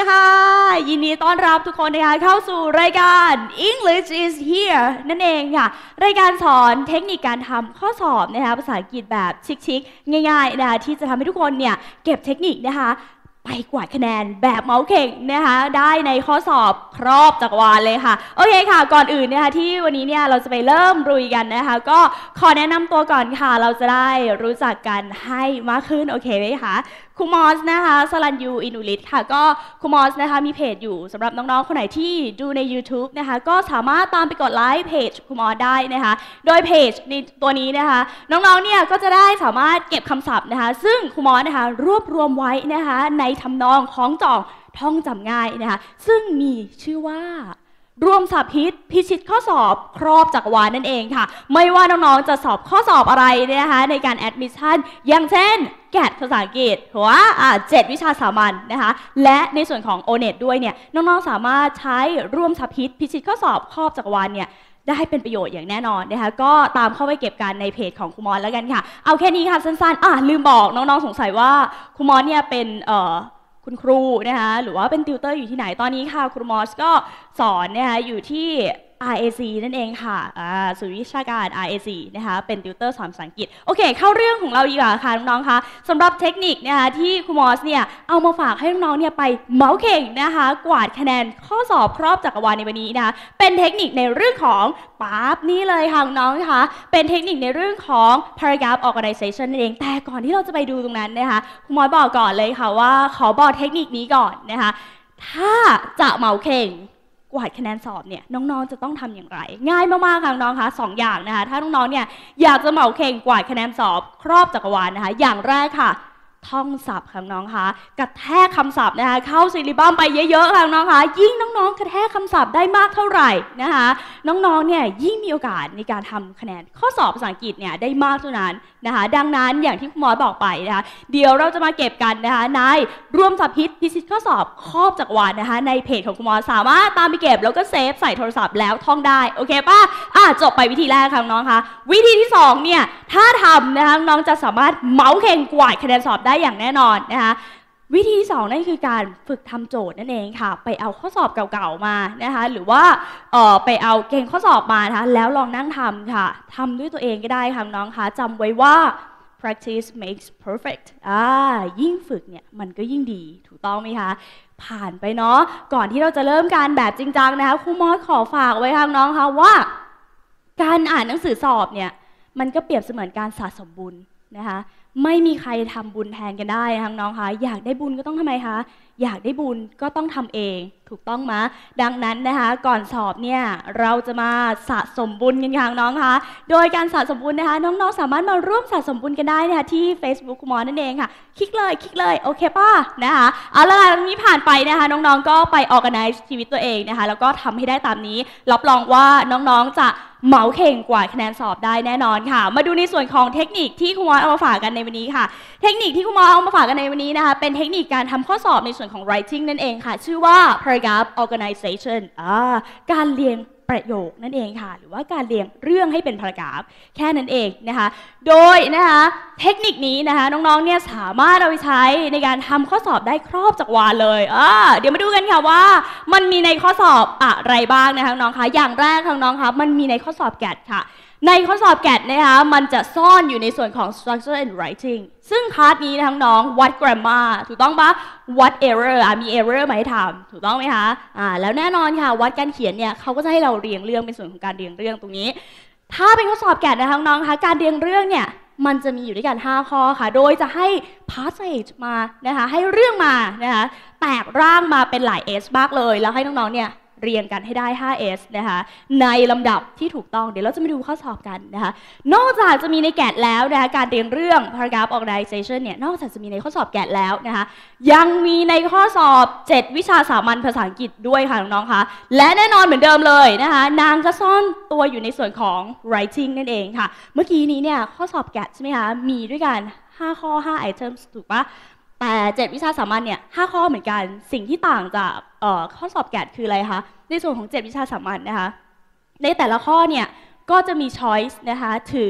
ค่ะยินดีต้อนรับทุกคนนะคะเข้าสู่รายการ English is here นั่นเองค่ะรายการสอนเทคนิคการทำข้อสอบนะคะภาษาอังกฤษแบบชิคๆง่ายๆนะคะที่จะทำให้ทุกคนเนี่ยเก็บเทคนิคนะคะไปกวาดคะแนนแบบเมาส์เข่งนะคะได้ในข้อสอบครอบจักรวาลเลยค่ะโอเคค่ะก่อนอื่นนะคะที่วันนี้เนี่ยเราจะไปเริ่มลุยกันนะคะก็ขอแนะนำตัวก่อนค่ะเราจะได้รู้จักกันให้มากขึ้นโอเคไหมคะครูมอสนะคะสลันยูอินุลิตค่ะก็ครูมอสนะคะมีเพจอยู่สำหรับน้องๆคนไหนที่ดูใน YouTube นะคะก็สามารถตามไปกดไลค์เพจครูมอสได้นะคะโดยเพจในตัวนี้นะคะน้องๆเนี่ยก็จะได้สามารถเก็บคำศัพท์นะคะซึ่งครูมอสนะคะรวบรวมไว้นะคะในทำนองของจองท่องจำง่ายนะคะซึ่งมีชื่อว่ารวมศัพท์ฮิตพิชิตข้อสอบครอบจักรวาลนั่นเองค่ะไม่ว่าน้องๆจะสอบข้อสอบอะไรนะคะในการแอดมิชชั่นอย่างเช่นแกดภาษาอังกฤษหัว7วิชาสามัญนะคะและในส่วนของ O-NET ด้วยเนี่ยน้องๆสามารถใช้รวมศัพท์ฮิตพิชิตข้อสอบครอบจักรวาลเนี่ยได้เป็นประโยชน์อย่างแน่นอนนะคะก็ตามเข้าไปเก็บกันในเพจของครูมอสแล้วกันค่ะเอาแค่นี้ค่ะสั้นๆลืมบอกน้องๆสงสัยว่าครูมอสเนี่ยเป็นคุณครูนะคะหรือว่าเป็นติวเตอร์อยู่ที่ไหนตอนนี้ค่ะครูมอสก็สอนนะคะอยู่ที่ RAC นั่นเองค่ะศูนย์วิชาการ RAC นะคะเป็นติวเตอร์สอนภาษาอังกฤษโอเคเข้าเรื่องของเราดีกว่าค่ะน้องๆคะสำหรับเทคนิคนะคะที่ครูมอสเนี่ยเอามาฝากให้น้องๆเนี่ยไปเมาส์เข่งนะคะกวาดคะแนนข้อสอบครอบจักรวาลในวันนี้นะคะเป็นเทคนิคในเรื่องของปั๊บนี่เลยค่ะน้องๆคะเป็นเทคนิคในเรื่องของ paragraph organization นั่นเองแต่ก่อนที่เราจะไปดูตรงนั้นนะคะครูมอสบอกก่อนเลยค่ะว่าขอบอกเทคนิคนี้ก่อนนะคะถ้าจะเมาส์เข่งกวาดคะแนนสอบเนี่ยน้องๆจะต้องทำอย่างไรง่ายมากๆค่ะน้องๆคะ2อย่างนะคะถ้าน้องๆเนี่ยอยากจะเหมาเข่งกวาดคะแนนสอบครอบจักรวาลนะคะอย่างแรกค่ะท่องศัพท์ค่ะน้องคะกระแทกคำศัพท์นะคะเข้าซิลิบัมไปเยอะๆค่ะน้องคะยิ่งน้องๆกระแทกคำศัพท์ได้มากเท่าไหร่นะคะน้องๆเนี่ยยิ่งมีโอกาสในการทำคะแนนข้อสอบภาษาอังกฤษเนี่ยได้มากเท่านั้นนะคะดังนั้นอย่างที่คุณหมอบอกไปนะคะเดี๋ยวเราจะมาเก็บกันนะคะในรวมศัพท์ฮิตพิชิตข้อสอบครอบจักรวาลนะคะในเพจของคุณหมอสามารถตามไปเก็บแล้วก็เซฟใส่โทรศัพท์แล้วท่องได้โอเคป่ะจบไปวิธีแรกค่ะน้องคะวิธีที่2เนี่ยถ้าทำนะคะน้องจะสามารถเมาส์เข่งกวาดคะแนนสอบได้อย่างแน่นอนนะคะวิธีที่2นั่นคือการฝึกทำโจทย์นั่นเองค่ะไปเอาข้อสอบเก่าๆมานะคะหรือว่าไปเอาเก่งข้อสอบมานะคะแล้วลองนั่งทำค่ะทำด้วยตัวเองก็ได้ค่ะน้องคะจำไว้ว่า practice makes perfect ยิ่งฝึกเนี่ยมันก็ยิ่งดีถูกต้องไหมคะผ่านไปเนาะก่อนที่เราจะเริ่มการแบบจริงจังนะคะครูมอสขอฝากไว้ค่ะน้องคะว่าการอ่านหนังสือสอบเนี่ยมันก็เปรียบเสมือนการสะสมบุญนะคะไม่มีใครทำบุญแทนกันได้ทั้งน้องคะอยากได้บุญก็ต้องทำไมคะอยากได้บุญก็ต้องทำเองถูกต้องไหมดังนั้นนะคะก่อนสอบเนี่ยเราจะมาสะสมบุญกันค่ะน้องคะโดยการสะสมบุญนะคะน้องๆสามารถมาร่วมสะสมบุญกันได้นะคะที่ Facebook ครูมอสนั่นเองค่ะคลิกเลยโอเคป่ะนะคะเอาละตรงนี้ผ่านไปนะคะน้องๆก็ไป organize ชีวิตตัวเองนะคะแล้วก็ทำให้ได้ตามนี้รับรองว่าน้องๆจะเหมาเข่งกว่าคะแนนสอบได้แน่นอนค่ะมาดูในส่วนของเทคนิคที่ครูมอสเอามาฝากกันในวันนี้ค่ะเทคนิคที่ครูมอสเอามาฝากกันในวันนี้นะคะเป็นเทคนิคการทำข้อสอบในส่วนของ writing นั่นเองค่ะชื่อว่า paragraph organization การเรียงประโยคนั่นเองค่ะหรือว่าการเรียงเรื่องให้เป็น paragraph แค่นั้นเองนะคะโดยนะคะเทคนิคนี้นะคะน้องๆเนี่ยสามารถเอาไปใช้ในการทำข้อสอบได้ครอบจักรวาลเลยเดี๋ยวมาดูกันค่ะว่ามันมีในข้อสอบอะไรบ้างนะคะน้องคะอย่างแรกน้องคะมันมีในข้อสอบแกดค่ะในข้อสอบแกดนะคะมันจะซ่อนอยู่ในส่วนของ structure and writing ซึ่งพาร์ทนี้นะน้องวัด grammar ถูกต้องปะวัด error มี error มาให้ทำถูกต้องไหมคะแล้วแน่นอนค่ะวัดการเขียนเนี่ยเขาก็จะให้เราเรียงเรื่องเป็นส่วนของการเรียงเรื่องตรงนี้ถ้าเป็นข้อสอบแกดนะคะน้องคะการเรียงเรื่องเนี่ยมันจะมีอยู่ด้วยกัน5ข้อค่ะโดยจะให้ passage มานะคะให้เรื่องมานะคะแตกร่างมาเป็นหลาย S มากเลยแล้วให้น้องๆเนี่ยเรียงกันให้ได้ 5S นะคะในลำดับที่ถูกต้องเดี๋ยวเราจะมาดูข้อสอบกันนะคะนอกจากจะมีในแกดแล้วนะคะการเรียงเรื่อง paragraph organization เนี่ยนอกจากจะมีในข้อสอบแกดแล้วนะคะยังมีในข้อสอบ7วิชาสามัญภาษาอังกฤษด้วยค่ะน้องๆคะและแน่นอนเหมือนเดิมเลยนะคะนางก็ซ่อนตัวอยู่ในส่วนของ writing นั่นเองค่ะเมื่อกี้นี้เนี่ยข้อสอบแกดใช่ไหมคะมีด้วยกัน5ข้อ5 items ถูกปะแต่7วิชาสามัญเนี่ย5ข้อเหมือนกันสิ่งที่ต่างจากข้อสอบแกดคืออะไรคะในส่วนของ7วิชาสามัญนะคะในแต่ละข้อเนี่ยก็จะมี choice นะคะถึง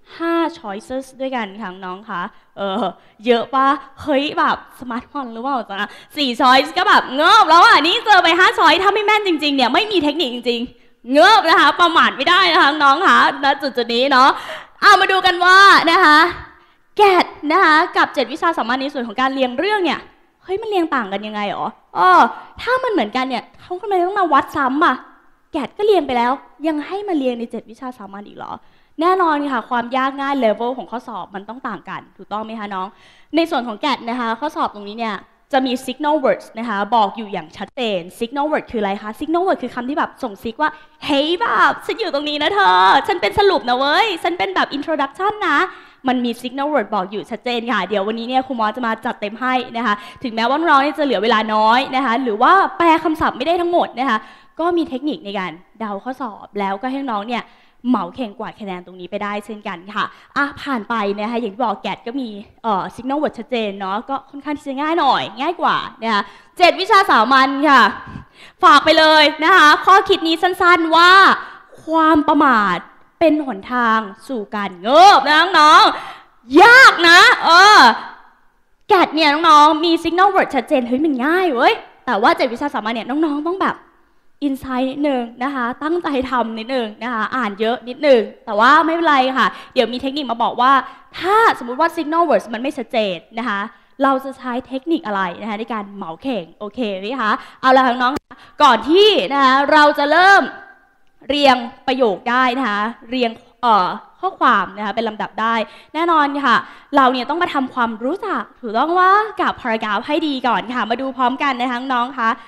5 choices ด้วยกันค่ะน้องคะเยอะปะเฮ้ยแบบสมาร์ทโฟนหรือเปล่าจ๊ะ4 choice ก็แบบเงิบแล้วอ่ะนี่เจอไป5 choice ถ้าไม่แม่นจริงๆเนี่ยไม่มีเทคนิคจริงๆเงิบนะคะประมาทไม่ได้นะคะน้องคะณจุดนี้เนาะเอามาดูกันว่านะคะแกดนะคะกับ7 วิชาสามัญในส่วนของการเรียงเรื่องเนี่ยเฮ้ยมันเรียงต่างกันยังไงหรอถ้ามันเหมือนกันเนี่ยเขาทำไมต้องมาวัดซ้ำอ่ะแกดก็เรียงไปแล้วยังให้มาเรียงใน7 วิชาสามัญอีกเหรอแน่นอนค่ะความยากง่ายเลเวลของข้อสอบมันต้องต่างกันถูกต้องไหมคะน้องในส่วนของแกดนะคะข้อสอบตรงนี้เนี่ยจะมี signal words นะคะบอกอยู่อย่างชัดเจน signal word คืออะไรคะ signal word คือคำที่แบบส่งซิกว่าเฮ้ยแบบฉันอยู่ตรงนี้นะเธอฉันเป็นสรุปนะเว้ยฉันเป็นแบบ introduction นะมันมี signal word บอกอยู่ชัดเจนค่ะเดี๋ยววันนี้เนี่ยครูมอจะมาจัดเต็มให้นะคะถึงแม้ว่าน้องๆจะเหลือเวลาน้อยนะคะหรือว่าแปลคำศัพท์ไม่ได้ทั้งหมดนะคะก็มีเทคนิคในการเดาข้อสอบแล้วก็ให้น้องเนี่ยเหมาเข่งกว่าคะแนนตรงนี้ไปได้เช่นกันค่ะผ่านไปนะคะอย่างที่บอกแกดก็มีsignal word ชัดเจนเนาะก็ค่อนข้างที่จะง่ายหน่อยง่ายกว่านะคะ7 วิชาสามัญค่ะฝากไปเลยนะคะข้อคิดนี้สั้นๆว่าความประมาทเป็นหนทางสู่การเงิบนะน้องๆยากนะแกดเนี่ยน้องๆมี signal word ชัดเจนเฮ้ยมันง่ายเว้ยแต่ว่า7 วิชาสามัญเนี่ยน้องๆต้องแบบอินไซต์นิดนึงนะคะตั้งใจทำนิดนึงนะคะอ่านเยอะนิดนึงแต่ว่าไม่เป็นไรค่ะเดี๋ยวมีเทคนิคมาบอกว่าถ้าสมมุติว่า signal words มันไม่ชัดเจนนะคะเราจะใช้เทคนิคอะไรนะคะในการเหมาเข่งโอเคไหมคะเอาละน้องๆก่อนที่นะคะเราจะเริ่มเรียงประโยคได้นะคะเรียงข้อความนะคะเป็นลำดับได้แน่นอนค่ะเราเนี่ยต้องมาทำความรู้จักถูกต้องว่ากับ paragraph ให้ดีก่อนค่ะมาดูพร้อมกันนะคะน้องๆคะ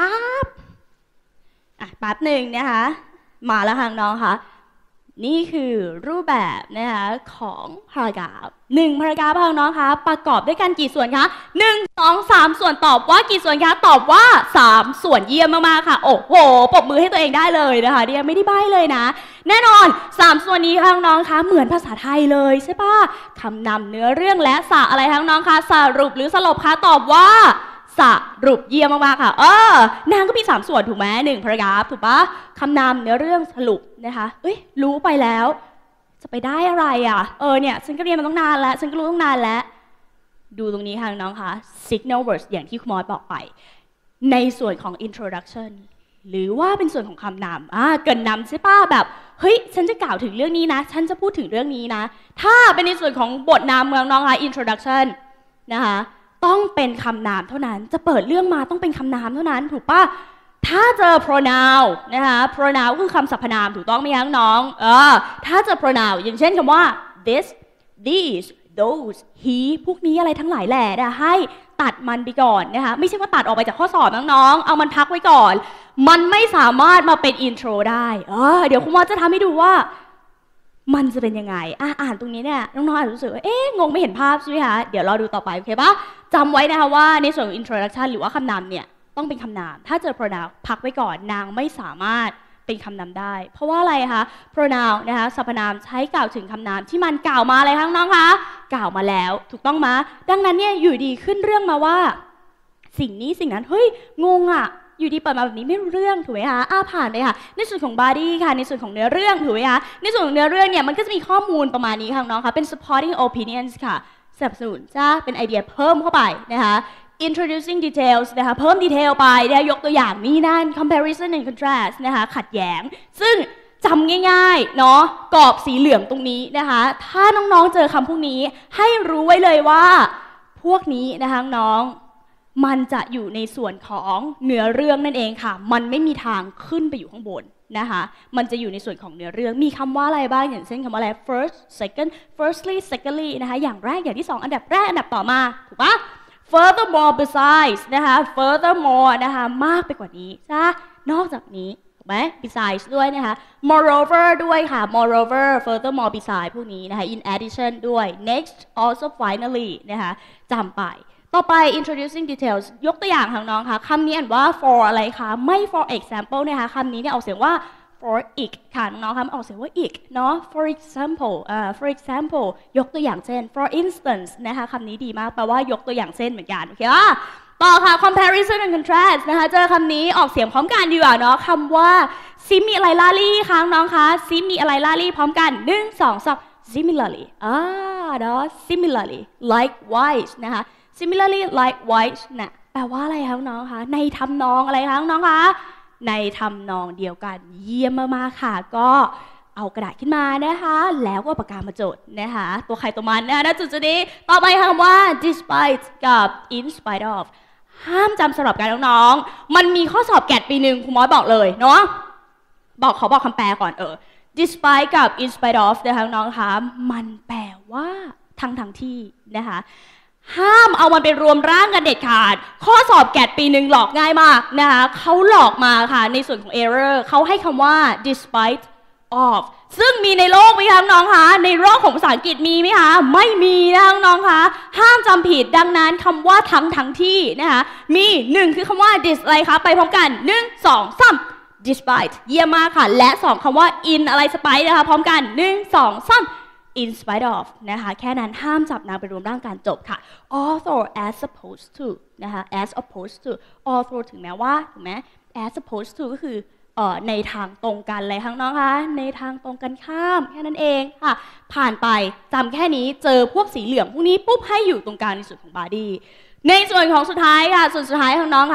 แป๊บหนึ่งนะคะมาแล้วค่ะน้องคะนี่คือรูปแบบนะคะของพารากราฟ1พารากราฟค่ะน้องคะประกอบด้วยกันกี่ส่วนคะ1 2 3ส่วนตอบว่ากี่ส่วนคะตอบว่า3ส่วนเยี่ยมมากๆค่ะโอ้โหปรบมือให้ตัวเองได้เลยนะคะเดียไม่ได้ใบ้เลยนะแน่นอน3ส่วนนี้ค่ะน้องคะเหมือนภาษาไทยเลยใช่ปะคำนำเนื้อเรื่องและสระอะไรคะน้องคะสรุปหรือสรุปคะตอบว่าสรุปเยี่ยมมากๆค่ะนางก็มี3ส่วนถูกไหม1พารากราฟถูกปะคำนำเนื้อเรื่องสรุปนะคะรู้ไปแล้วจะไปได้อะไรอ่ะเนี่ยฉันก็เรียนมาตั้งนานแล้วฉันก็รู้ตั้งนานแล้วดูตรงนี้ค่ะน้องคะ signal words อย่างที่คุณมอสบอกไปในส่วนของ introduction หรือว่าเป็นส่วนของคำนำเกินนำใช่ป่ะแบบเฮ้ยฉันจะกล่าวถึงเรื่องนี้นะฉันจะพูดถึงเรื่องนี้นะถ้าเป็นในส่วนของบทนำเมืองน้องคะ introduction นะคะต้องเป็นคำนามเท่านั้นจะเปิดเรื่องมาต้องเป็นคำนามเท่านั้นถูกปะถ้าเจอ pronoun นะคะ pronoun ก็คือคำสรรพนามถูกต้องไหมคะน้องถ้าเจอ pronoun อย่างเช่นคำว่า this these those he พวกนี้อะไรทั้งหลายแหล่ให้ตัดมันไปก่อนนะคะไม่ใช่ว่าตัดออกไปจากข้อสอบน้องๆเอามันพักไว้ก่อนมันไม่สามารถมาเป็น intro ได้เดี๋ยวคุณมอจะทำให้ดูว่ามันจะเป็นยังไงอ่านตรงนี้เนี่ยน้องๆอาจจะรู้สึกว่างงไม่เห็นภาพใช่ไหมคะเดี๋ยวเราดูต่อไปโอเคปะจำไว้นะคะว่าในส่วนของ introduction หรือว่าคำนำเนี่ยต้องเป็นคำนามถ้าเจอ pronoun พักไว้ก่อนนางไม่สามารถเป็นคำนำได้เพราะว่าอะไรคะ pronoun นะคะสรรพนามใช้กล่าวถึงคำนามที่มันกล่าวมาอะไรคะน้องคะกล่าวมาแล้วถูกต้องไหมดังนั้นเนี่ยอยู่ดีขึ้นเรื่องมาว่าสิ่งนี้สิ่งนั้นเฮ้ยงงอ่ะอยู่ดีเปิดมาแบบนี้ไม่รู้เรื่องถูกไหมคะผ่านไปค่ะในส่วนของ body ค่ะในส่วนของเนื้อเรื่องถูกไหมคะในส่วนของเนื้อเรื่องเนี่ยมันก็จะมีข้อมูลประมาณนี้ค่ะน้องคะเป็น supporting opinions ค่ะสนับสนุนจ้าเป็นไอเดียเพิ่มเข้าไปนะคะ introducing details นะคะเพิ่มดีเทลไปนะคะยกตัวอย่างนี้นั่น comparison and contrast นะคะขัดแย้งซึ่งจำง่ายๆเนาะกรอบสีเหลืองตรงนี้นะคะถ้าน้องๆเจอคำพวกนี้ให้รู้ไว้เลยว่าพวกนี้นะคะน้องมันจะอยู่ในส่วนของเนื้อเรื่องนั่นเองค่ะมันไม่มีทางขึ้นไปอยู่ข้างบนนะคะมันจะอยู่ในส่วนของเนื้อเรื่องมีคำว่าอะไรบ้างอย่างเช่นคำว่าอะไร first second firstly secondly นะคะอย่างแรกอย่างที่2อันดับแรกอันดับต่อมาถูกปะ furthermore besides นะคะ furthermore นะคะมากไปกว่านี้จ้านอกจากนี้ถูกไหม besides ด้วยนะคะ moreover ด้วยค่ะ moreover furthermore besides พวกนี้นะคะ in addition ด้วย next also finally นะคะจำไปต่อไป introducing details ยกตัวอย่างค่ะน้องคะคำนี้อ่านว่า for อะไรคะไม่ for example นะคะคำนี้เนี่ยออกเสียงว่า for อีกค่ะน้องคะออกเสียงว่าอีกเนาะ for example ยกตัวอย่างเช่น for instance นะคะคำนี้ดีมากแปลว่ายกตัวอย่างเช่นเหมือนกันโอเคป่ะต่อค่ะ comparison and contrast นะคะเจอคำนี้ออกเสียงพร้อมกันดีกว่าเนาะคำว่า similarly ค่ะน้องคะ similarly พร้อมกัน1 2 3 similarly เนาะ similarly likewise นะคะ similarly likewise นะแปลว่าอะไรคะน้องคะในทำนองอะไรคะน้องคะในทำนองเดียวกันเยี่ยมมากๆค่ะก็เอากระดาษขึ้นมานะคะแล้วก็ปากกามาจดนะคะตัวใครตัวมันนะคะจุดนี้ต่อไปคำว่า despite กับ in spite of ห้ามจำสลับกันน้องๆมันมีข้อสอบแกดปีหนึ่งครูมอสบอกเลยเนาะบอกคำแปลก่อน despite กับ in spite of นะคะน้องคะมันแปลว่าทั้งที่นะคะห้ามเอามันไปรวมร่างกันเด็ดขาดข้อสอบแกดปีหนึ่งหลอกง่ายมากนะคะเขาหลอกมาค่ะในส่วนของ error เขาให้คำว่า despite of ซึ่งมีในโลกไหมคะน้องคะในโลกของภาษาอังกฤษมีไหมคะไม่มีนะน้องคะห้ามจำผิดดังนั้นคำว่าทั้งที่นะคะมี1คือคำว่า dis อะไรคะไปพร้อมกัน1 2 3 despite เยี่ยมมากค่ะและ2คำว่า in อะไร spite นะคะพร้อมกัน1 2 3 in spite of นะคะแค่นั้นห้ามจับนางไปรวมร่างการจบค่ะ although as opposed to นะคะ as opposed to although ถึงแม้ว่าถูกไหม as opposed to ก็คือในทางตรงกันเลยข้างน้องคะในทางตรงกันข้ามแค่นั้นเองค่ะผ่านไปจำแค่นี้เจอพวกสีเหลืองพวกนี้ปุ๊บให้อยู่ตรงกลางในส่วนของ body ในส่วนของสุดท้ายค่ะส่วนสุดท้ายของน้องคะ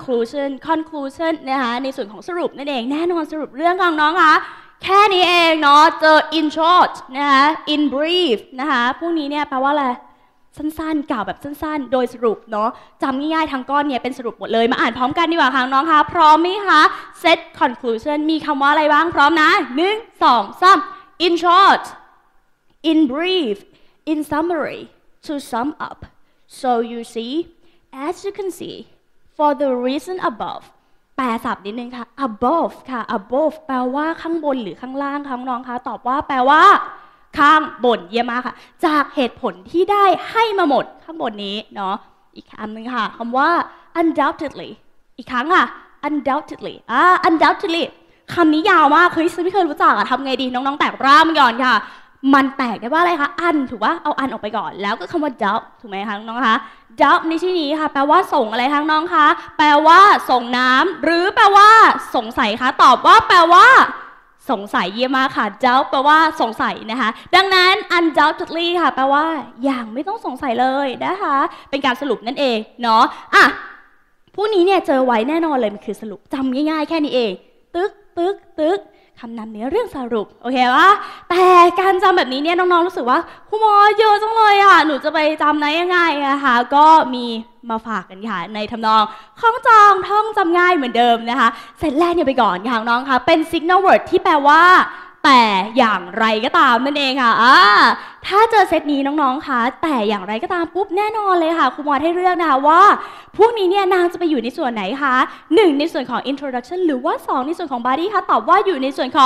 conclusion นะคะในส่วนของสรุปนั่นเองแน่นอนสรุปเรื่องของน้องคะแค่นี้เองเนาะเจอ in short นะคะ in brief นะคะพวกนี้เนี่ยแปลว่าอะไรสั้นๆกล่าวแบบสั้นๆโดยสรุปเนาะจำง่ายๆทั้งก้อนเนี่ยเป็นสรุปหมดเลยมาอ่านพร้อมกันดีกว่าค่ะน้องคะพร้อมไหมคะ set conclusion มีคำว่าอะไรบ้างพร้อมนะ1 2 3 in short in brief in summary to sum up so you see as you can see for the reason above แปลศัพท์นิดนึงค่ะ above ค่ะ above แปลว่าข้างบนหรือข้างล่างค่ะน้องคะตอบว่าแปลว่าข้างบนเยี่ยมมากค่ะจากเหตุผลที่ได้ให้มาหมดข้างบนนี้เนาะอีกคำหนึ่งค่ะคำว่า undoubtedly อีกครั้งค่ะ undoubtedly undoubtedly คำนี้ยาวมากคือไม่เคยรู้จักทำไงดีน้องๆแตกร่ามก่อนค่ะมันแตกได้ว่าอะไรคะถูกว่าเอาออกไปก่อนแล้วก็คำว่า doubt ถูกไหมคะน้องคะ doubt ในที่นี้ค่ะแปลว่าส่งอะไรคะน้องคะแปลว่าส่งน้ำหรือแปลว่าสงสัยคะตอบว่าแปลว่าสงสัยเยี่ยมมากค่ะ doubt แปลว่าสงสัยนะคะดังนั้น undoubtedly ค่ะแปลว่าอย่างไม่ต้องสงสัยเลยนะคะเป็นการสรุปนั่นเองเนาะพวกนี้เนี่ยเจอไว้แน่นอนเลยมันคือสรุปจำง่ายๆแค่นี้เองตึกคำนำเนื้อเรื่องสรุปโอเควะแต่การจำแบบนี้เนี่ยน้องๆรู้สึกว่าครูหมอเยอะจังเลยหนูจะไปจำได้ยังไงนะคะก็มีมาฝากกันค่ะในทำนองคล้องจองท่องจำง่ายเหมือนเดิมนะคะเสร็จแรกเนี่ยไปก่อนค่ะน้องคะเป็น signal word ที่แปลว่าแต่อย่างไรก็ตามนั่นเองค่ะถ้าเจอเซตนี้น้องๆคะแต่อย่างไรก็ตามปุ๊บแน่นอนเลยค่ะครูหมอให้เลือกนะคะว่าพวกนี้เนี่ยนางจะไปอยู่ในส่วนไหนคะ1ในส่วนของ introduction หรือว่า2ในส่วนของ body คะตอบว่าอยู่ในส่วนของ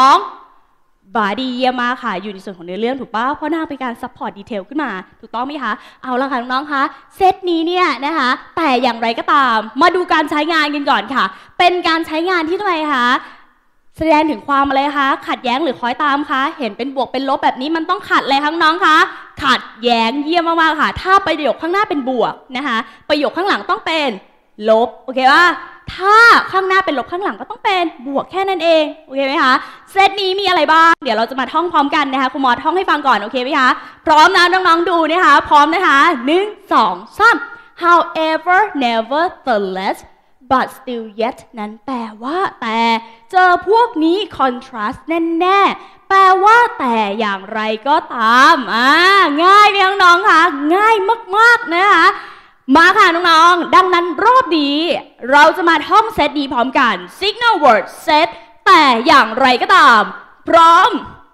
body เยี่ยมมากค่ะอยู่ในส่วนของเนื้อเรื่องถูกป่ะเพราะนางเป็นการ support detail ขึ้นมาถูกต้องไหมคะเอาละค่ะน้องๆคะเซตนี้เนี่ยนะคะแต่อย่างไรก็ตามมาดูการใช้งานกันก่อนค่ะเป็นการใช้งานที่ทำไมคะแสดงถึงความอะไรคะขัดแย้งหรือคล้อยตามคะเห็นเป็นบวกเป็นลบแบบนี้มันต้องขัดอะไรคะน้องคะขัดแย้งเยี่ยมมากๆค่ะถ้าประโยคข้างหน้าเป็นบวกนะคะประโยคข้างหลังต้องเป็นลบโอเคป่ะถ้าข้างหน้าเป็นลบข้างหลังก็ต้องเป็นบวกแค่นั้นเองโอเคไหมคะเซตนี้มีอะไรบ้างเดี๋ยวเราจะมาท่องพร้อมกันนะคะครูหมอท่องให้ฟังก่อนโอเคไหมคะพร้อมนะน้องๆดูนะคะพร้อมนะคะ1 2 3 however nevertheless but still yet นั้นแปลว่าแต่เจอพวกนี้ contrast แน่ๆแปลว่าแต่อย่างไรก็ตามง่ายไหมน้องๆคะง่ายมากๆนะคะมาค่ะน้องๆดังนั้นรอบนี้เราจะมาท่องเซตนี้พร้อมกัน signal word set แต่อย่างไรก็ตามพร้อม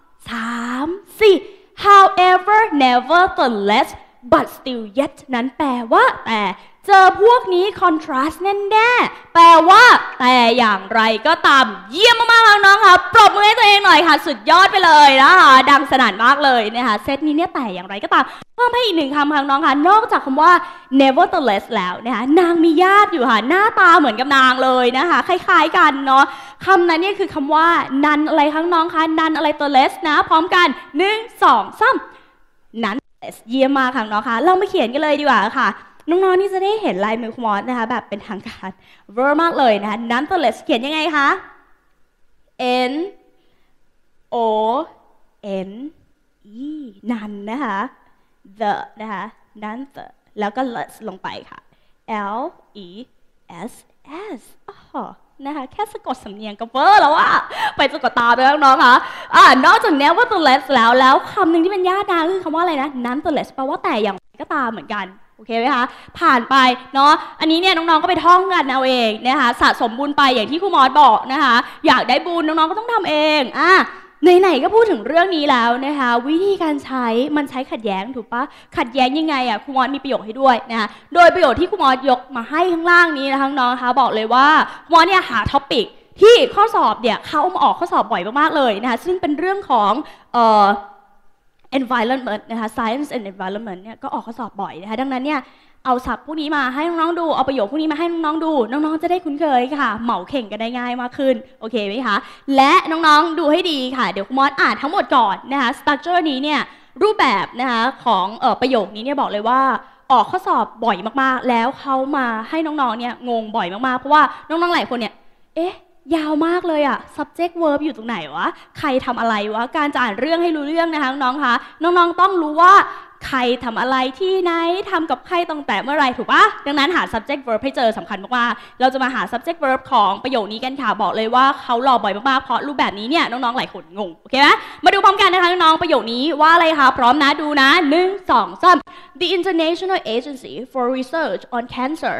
3 4 however nevertheless but still yet นั้นแปลว่าแต่เจอพวกนี้ contrast แน่ๆแปลว่าแต่อย่างไรก็ตามเยี่ยมมากๆน้องๆค่ะปรบมือให้ตัวเองหน่อยค่ะสุดยอดไปเลยนะคะดังสนั่นมากเลยนะคะเซตนี้เนี่ยแต่อย่างไรก็ตามเพิ่มให้อีก1คำค่ะน้องๆค่ะนอกจากคำว่า nevertheless แล้วนะคะนางมีญาติอยู่ค่ะหน้าตาเหมือนกับนางเลยนะคะคล้ายๆกันเนาะคำนั้นเนี่ยคือคำว่า none อะไรคะน้องคะ none อะไรตัว less นะพร้อมกัน1 2 3 none เยี่ยมมากค่ะน้องคะเรามาเขียนกันเลยดีกว่าค่ะน้องๆนี่จะได้เห็นลายมือคุณมอสนะคะแบบเป็นทางการเวอร์มากเลยนะคะ nonetheless เขียนยังไงคะ n o n e นันนะคะ the นะคะ none the แล้วก็ less ลงไปค่ะ l e s s นะคะแค่สะกดสำเนียงก็เวอร์แล้วอะไปสะกดตามไปแล้วน้องๆคะนอกจาก nevertheless แล้วคำหนึ่งที่เป็นยากนะคือคำว่าอะไรนะ nonetheless แปลว่าแต่อย่างไรก็ตามเหมือนกันโอเคไหมคะผ่านไปเนาะอันนี้เนี่ยน้องๆก็ไปท่องกันเอาเองนะคะสะสมบุญไปอย่างที่ครูมอสบอกนะคะอยากได้บุญน้องๆก็ต้องทำเองไหนๆก็พูดถึงเรื่องนี้แล้วนะคะวิธีการใช้มันใช้ขัดแย้งถูกปะขัดแย้งยังไงครูมอสมีประโยคให้ด้วยนะคะโดยประโยคที่ครูมอสยกมาให้ข้างล่างนี้นะคะน้องๆคะบอกเลยว่าครูมอสเนี่ยหาท็อปิกที่ข้อสอบเนี่ยเขาเอามาออกข้อสอบบ่อยมากๆเลยนะคะซึ่งเป็นเรื่องของenvironment นะคะ science and environment เนี่ยก็ออกข้อสอบบ่อยนะคะดังนั้นเนี่ยเอาศัพท์พวกนี้มาให้น้องๆดูเอาประโยคพวกนี้มาให้น้องๆดูน้องๆจะได้คุ้นเคยค่ะเหมาเข่งกันได้ง่ายมากขึ้นโอเคไหมคะและน้องๆดูให้ดีค่ะเดี๋ยวคุณมอสอ่านทั้งหมดก่อนนะคะ structure นี้เนี่ยรูปแบบนะคะของประโยคนี้เนี่ยบอกเลยว่าออกข้อสอบบ่อยมากๆแล้วเขามาให้น้องๆเนี่ยงงบ่อยมากๆเพราะว่าน้องๆหลายคนเนี่ยยาวมากเลยsubject verb อยู่ตรงไหนวะใครทำอะไรวะการจะอ่านเรื่องให้รู้เรื่องนะคะน้องๆคะน้องๆต้องรู้ว่าใครทำอะไรที่ไหนทำกับใครตั้งแต่เมื่อไรถูกปะดังนั้นหา subject verb ให้เจอสำคัญมากๆเราจะมาหา subject verb ของประโยคนี้กันค่ะบอกเลยว่าเขาหล่อบ่อยมากๆเพราะรูปแบบนี้เนี่ยน้องๆหลายคนงงโอเคไหมมาดูพร้อมกันนะคะน้องๆประโยคนี้ว่าอะไรคะพร้อมนะดูนะ1 2 3 The International Agency for Research on Cancer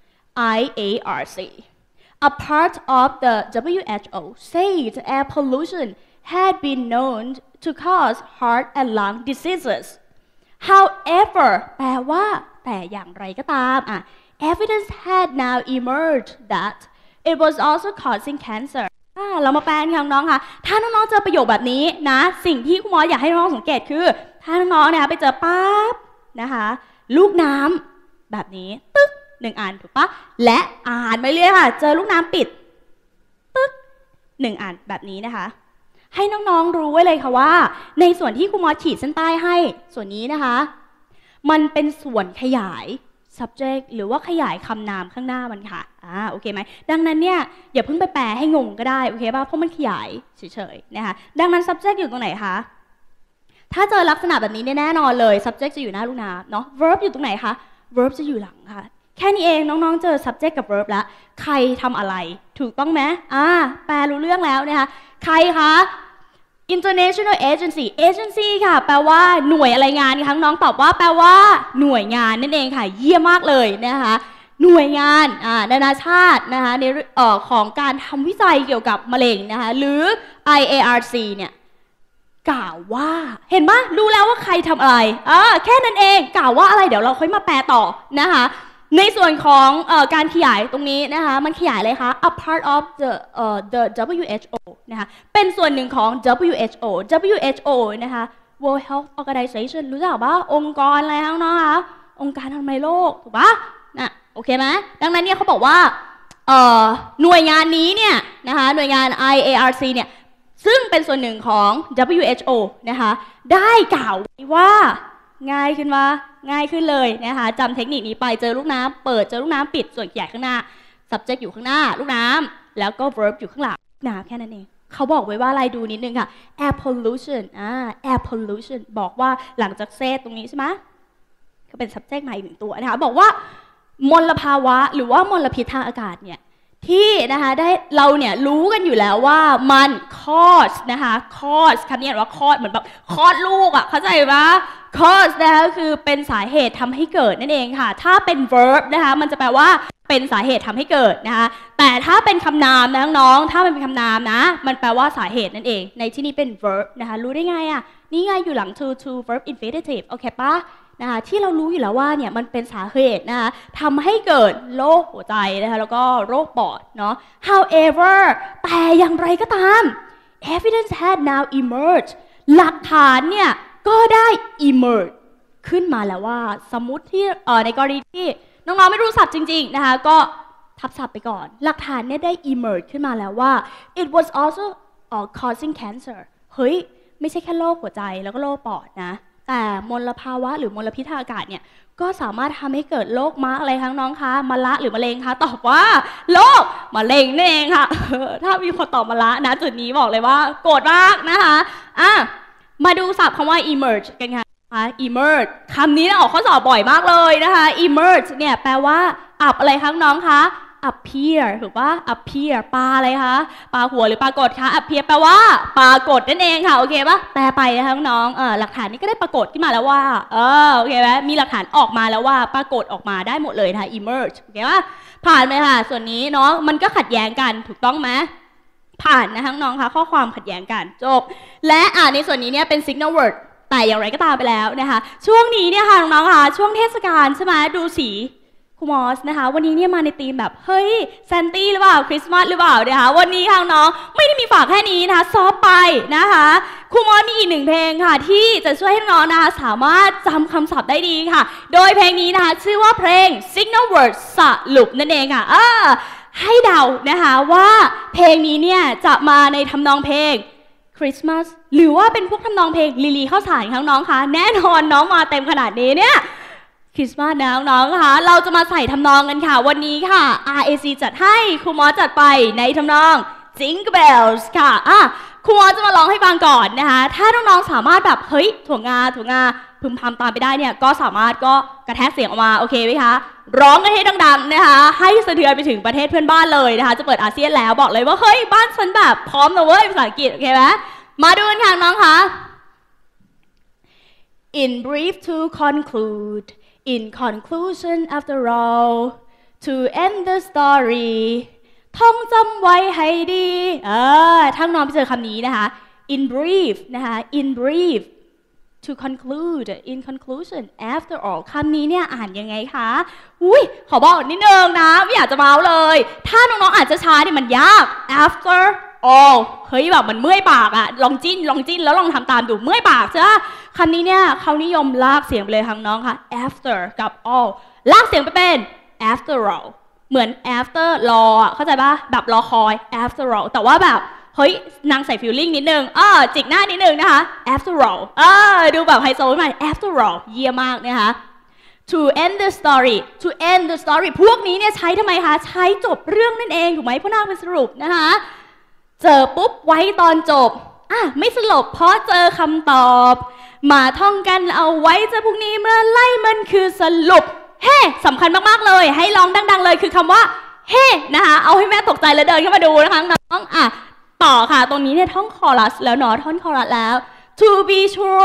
IARC a part of the WHO said air pollution had been known to cause heart and lung diseases. However แปลว่าแต่อย่างไรก็ตาม evidence had now emerged that it was also causing cancer. เรามาแปลกันน้องๆค่ะถ้าน้องๆเจอประโยคแบบนี้นะสิ่งที่คุณหมออยากให้น้องสังเกตคือถ้าน้องๆนะคะไปเจอปั๊บนะคะลูกน้ำแบบนี้ตึ๊ก1 อันถูกปะและอ่านไปเรื่อยค่ะเจอลูกน้ำปิดตึ๊ก1 อันแบบนี้นะคะให้น้องๆรู้ไว้เลยค่ะว่าในส่วนที่ครูมอสขีดเส้นใต้ให้ส่วนนี้นะคะมันเป็นส่วนขยาย subject หรือว่าขยายคำนามข้างหน้ามันค่ะโอเคไหมดังนั้นเนี่ยอย่าเพิ่งไปแปลให้งงก็ได้โอเคป่ะเพราะมันขยายเฉยๆนะคะดังนั้น subject อยู่ตรงไหนคะถ้าเจอลักษณะแบบนี้แน่นอนเลย subject จะอยู่หน้าลูกน้ำเนาะ verb อยู่ตรงไหนคะ verb จะอยู่หลังค่ะแค่นี้เองน้องๆเจอ subject กับ verb แล้วใครทำอะไรถูกต้องไหมแปลรู้เรื่องแล้วนะคะใครคะ International Agency ค่ะแปลว่าหน่วยอะไรงานคะน้องตอบว่าแปลว่าหน่วยงานนั่นเองค่ะเยี่ยมมากเลยนะคะหน่วยงานนานาชาตินะคะในของการทำวิจัยเกี่ยวกับมะเร็งนะคะหรือ IARC เนี่ยกล่าวว่าเห็นปะรู้แล้วว่าใครทำอะไรแค่นั้นเองกล่าวว่าอะไรเดี๋ยวเราค่อยมาแปลต่อนะคะในส่วนของการขยายตรงนี้นะคะมันขยายเลยคะ a part of the WHO นะคะเป็นส่วนหนึ่งของ WHO นะคะ World Health Organization รู้จักปะองค์กรอะไรข้างนอกคะองค์การอนามัยโลกถูกปะโอเคไหมดังนั้นเนี่ยเขาบอกว่าหน่วยงานนี้เนี่ยนะคะหน่วยงาน IARC เนี่ยซึ่งเป็นส่วนหนึ่งของ WHO นะคะได้กล่าวไว้ว่าง่ายขึ้นเลยนะคะจำเทคนิคนี้ไปเจอลูกน้ำเปิดเจอลูกน้ำปิดส่วนขยายข้างหน้า subject อยู่ข้างหน้าลูกน้ำแล้วก็ verb อยู่ข้างหลังน้ำแค่นั้นเองเขาบอกไว้ว่าอะไรดูนิดนึงค่ะ air pollution บอกว่าหลังจากเซตตรงนี้ใช่ไหมก็เป็น subject มาอีก1 ตัวนะคะบอกว่ามลภาวะหรือว่ามลพิษทางอากาศเนี่ยที่นะคะได้เราเนี่ยรู้กันอยู่แล้วว่ามัน cause นะคะ cause คำนี้อ่านว่า cause เหมือนแบบคลอดลูกเข้าใจปะ cause นะคะคือเป็นสาเหตุทำให้เกิดนั่นเองค่ะถ้าเป็น verb นะคะมันจะแปลว่าเป็นสาเหตุทำให้เกิดนะคะแต่ถ้าเป็นคำนามนะน้องถ้าเป็นคำนามนะมันแปลว่าสาเหตุนั่นเองในที่นี้เป็น verb นะคะรู้ได้ไงนี่ไงอยู่หลัง to verb infinitive โอเคปะนะคะที่เรารู้อยู่แล้วว่าเนี่ยมันเป็นสาเหตุนะคะทำให้เกิดโรคหัวใจนะคะแล้วก็โรคปอดเนาะ however แต่อย่างไรก็ตาม evidence had now emerged หลักฐานเนี่ยก็ได้ emerge ขึ้นมาแล้วว่าสมมุติที่ในกรณีที่น้องๆไม่รู้ศัพท์จริงๆนะคะก็ทับศัพท์ไปก่อนหลักฐานเนี่ยได้ emerge ขึ้นมาแล้วว่า it was also causing cancer เฮ้ยไม่ใช่แค่โรคหัวใจแล้วก็โรคปอดนะแต่มลภาวะหรือมลพิษทางอากาศเนี่ยก็สามารถทำให้เกิดโรคม้าอะไรคะน้องคะมะละหรือมะเร็งคะตอบว่าโรคมะเร็งนั่นเองค่ะถ้ามีคนตอบมะละนะจุดนี้บอกเลยว่าโกรธมากนะคะมาดูศัพท์คำว่า emerge กันค่ะ emerge คำนี้ออกข้อสอบบ่อยมากเลยนะคะ emerge เนี่ยแปลว่าอับอะไรคะน้องคะ appear ถูกปะ appear ปลาอะไรคะปลาหัวหรือปลากดคะ appear แปลว่าปลากดนั่นเองค่ะโอเคปะแปลไปนะคะน้องหลักฐานนี้ก็ได้ปรากฏขึ้นมาแล้วว่าโอเคไหมมีหลักฐานออกมาแล้วว่าปรากฏออกมาได้หมดเลยนะคะ emerge โอเคปะผ่านไหมค่ะส่วนนี้เนาะมันก็ขัดแย้งกันถูกต้องไหมผ่านนะคะน้องคะข้อความขัดแย้งกันจบและในส่วนนี้เนี่ยเป็น signal word แต่อย่างไรก็ตามไปแล้วนะคะช่วงนี้เนี่ยค่ะน้องๆค่ะช่วงเทศกาลใช่ไหมดูสีครูมอสนะคะวันนี้เนี่ยมาในธีมแบบเฮ้ยแซนตี้หรือเปล่าคริสต์มาสหรือเปล่านะคะวันนี้ค่ะน้องไม่ได้มีฝากแค่นี้นะคะซอฟไปนะคะครูมอสมีอีกหนึ่งเพลงค่ะที่จะช่วยให้น้องนะคะสามารถจำคำศัพท์ได้ดีค่ะโดยเพลงนี้นะคะชื่อว่าเพลง Signal Word สรุปนั่นเองค่ะให้เดานะคะว่าเพลงนี้เนี่ยจะมาในทำนองเพลงคริสต์มาสหรือว่าเป็นพวกทำนองเพลงลีลีข้าวสารค่ะน้องคะแน่นอนน้องมาเต็มขนาดนี้เนี่ยคริสต์มาสนะน้องๆค่ะเราจะมาใส่ทำนองกันค่ะวันนี้ค่ะ RAC จัดให้ครูมอสจัดไปในทำนอง Jingle Bells ค่ะครูมอสจะมาร้องให้ฟังก่อนนะคะถ้าน้องๆสามารถแบบเฮ้ยถั่วงาพึมพำตามไปได้เนี่ยก็สามารถก็กระแทกเสียงออกมาโอเคไหมคะร้องกันให้ดังๆนะคะให้สะเทือนไปถึงประเทศเพื่อนบ้านเลยนะคะจะเปิดอาเซียนแล้วบอกเลยว่าเฮ้ยบ้านฉันแบบพร้อมนะเว้ยภาษาอังกฤษโอเคไหมมาดูกันค่ะน้องคะ In brief to conclude in conclusion after all to end the story ท่องจำไว้ให้ดีถ้าน้องไปเจอคำนี้นะคะ in brief นะคะ in brief to conclude in conclusion after all คำนี้เนี่ยอ่านยังไงคะขอบอกนิดนึงนะไม่อยากจะเมาเลยถ้าน้องๆอาจจะช้าเนี่ยมันยาก after all เฮ้ยแบบมันเมื่อยปากอะลองจิ้นแล้วลองทำตามดูเมื่อยปากจ้ะคำนี้เนี่ยเขานิยมลากเสียงไปเลยทั้งน้องค่ะ after กับ all ลากเสียงไปเป็น after all เหมือน after รอเข้าใจปะแบบรอคอย after all แต่ว่าแบบเฮ้ยนางใส่ฟิลลิ่งนิดนึงจิกหน้านิดนึงนะคะ after all ดูแบบไฮโซขึ้นมา after all เยี่ยมมากนะคะ to end the story พวกนี้เนี่ยใช้ทำไมคะใช้จบเรื่องนั่นเองถูกไหมเพราะนางเป็นสรุปนะคะเจอปุ๊บไว้ตอนจบไม่สลบเพราะเจอคำตอบมาท่องกันเอาไว้จะพรุ่งนี้เมื่อไล่มันคือสรุปสำคัญมากๆเลยให้ร้องดังๆเลยคือคำว่านะคะเอาให้แม่ตกใจแล้วเดินเข้ามาดูนะคะน้องต่อค่ะตรงนี้เนี่ยท่องคอรัสแล้วเนาะท่อนคอรัสแล้ว to be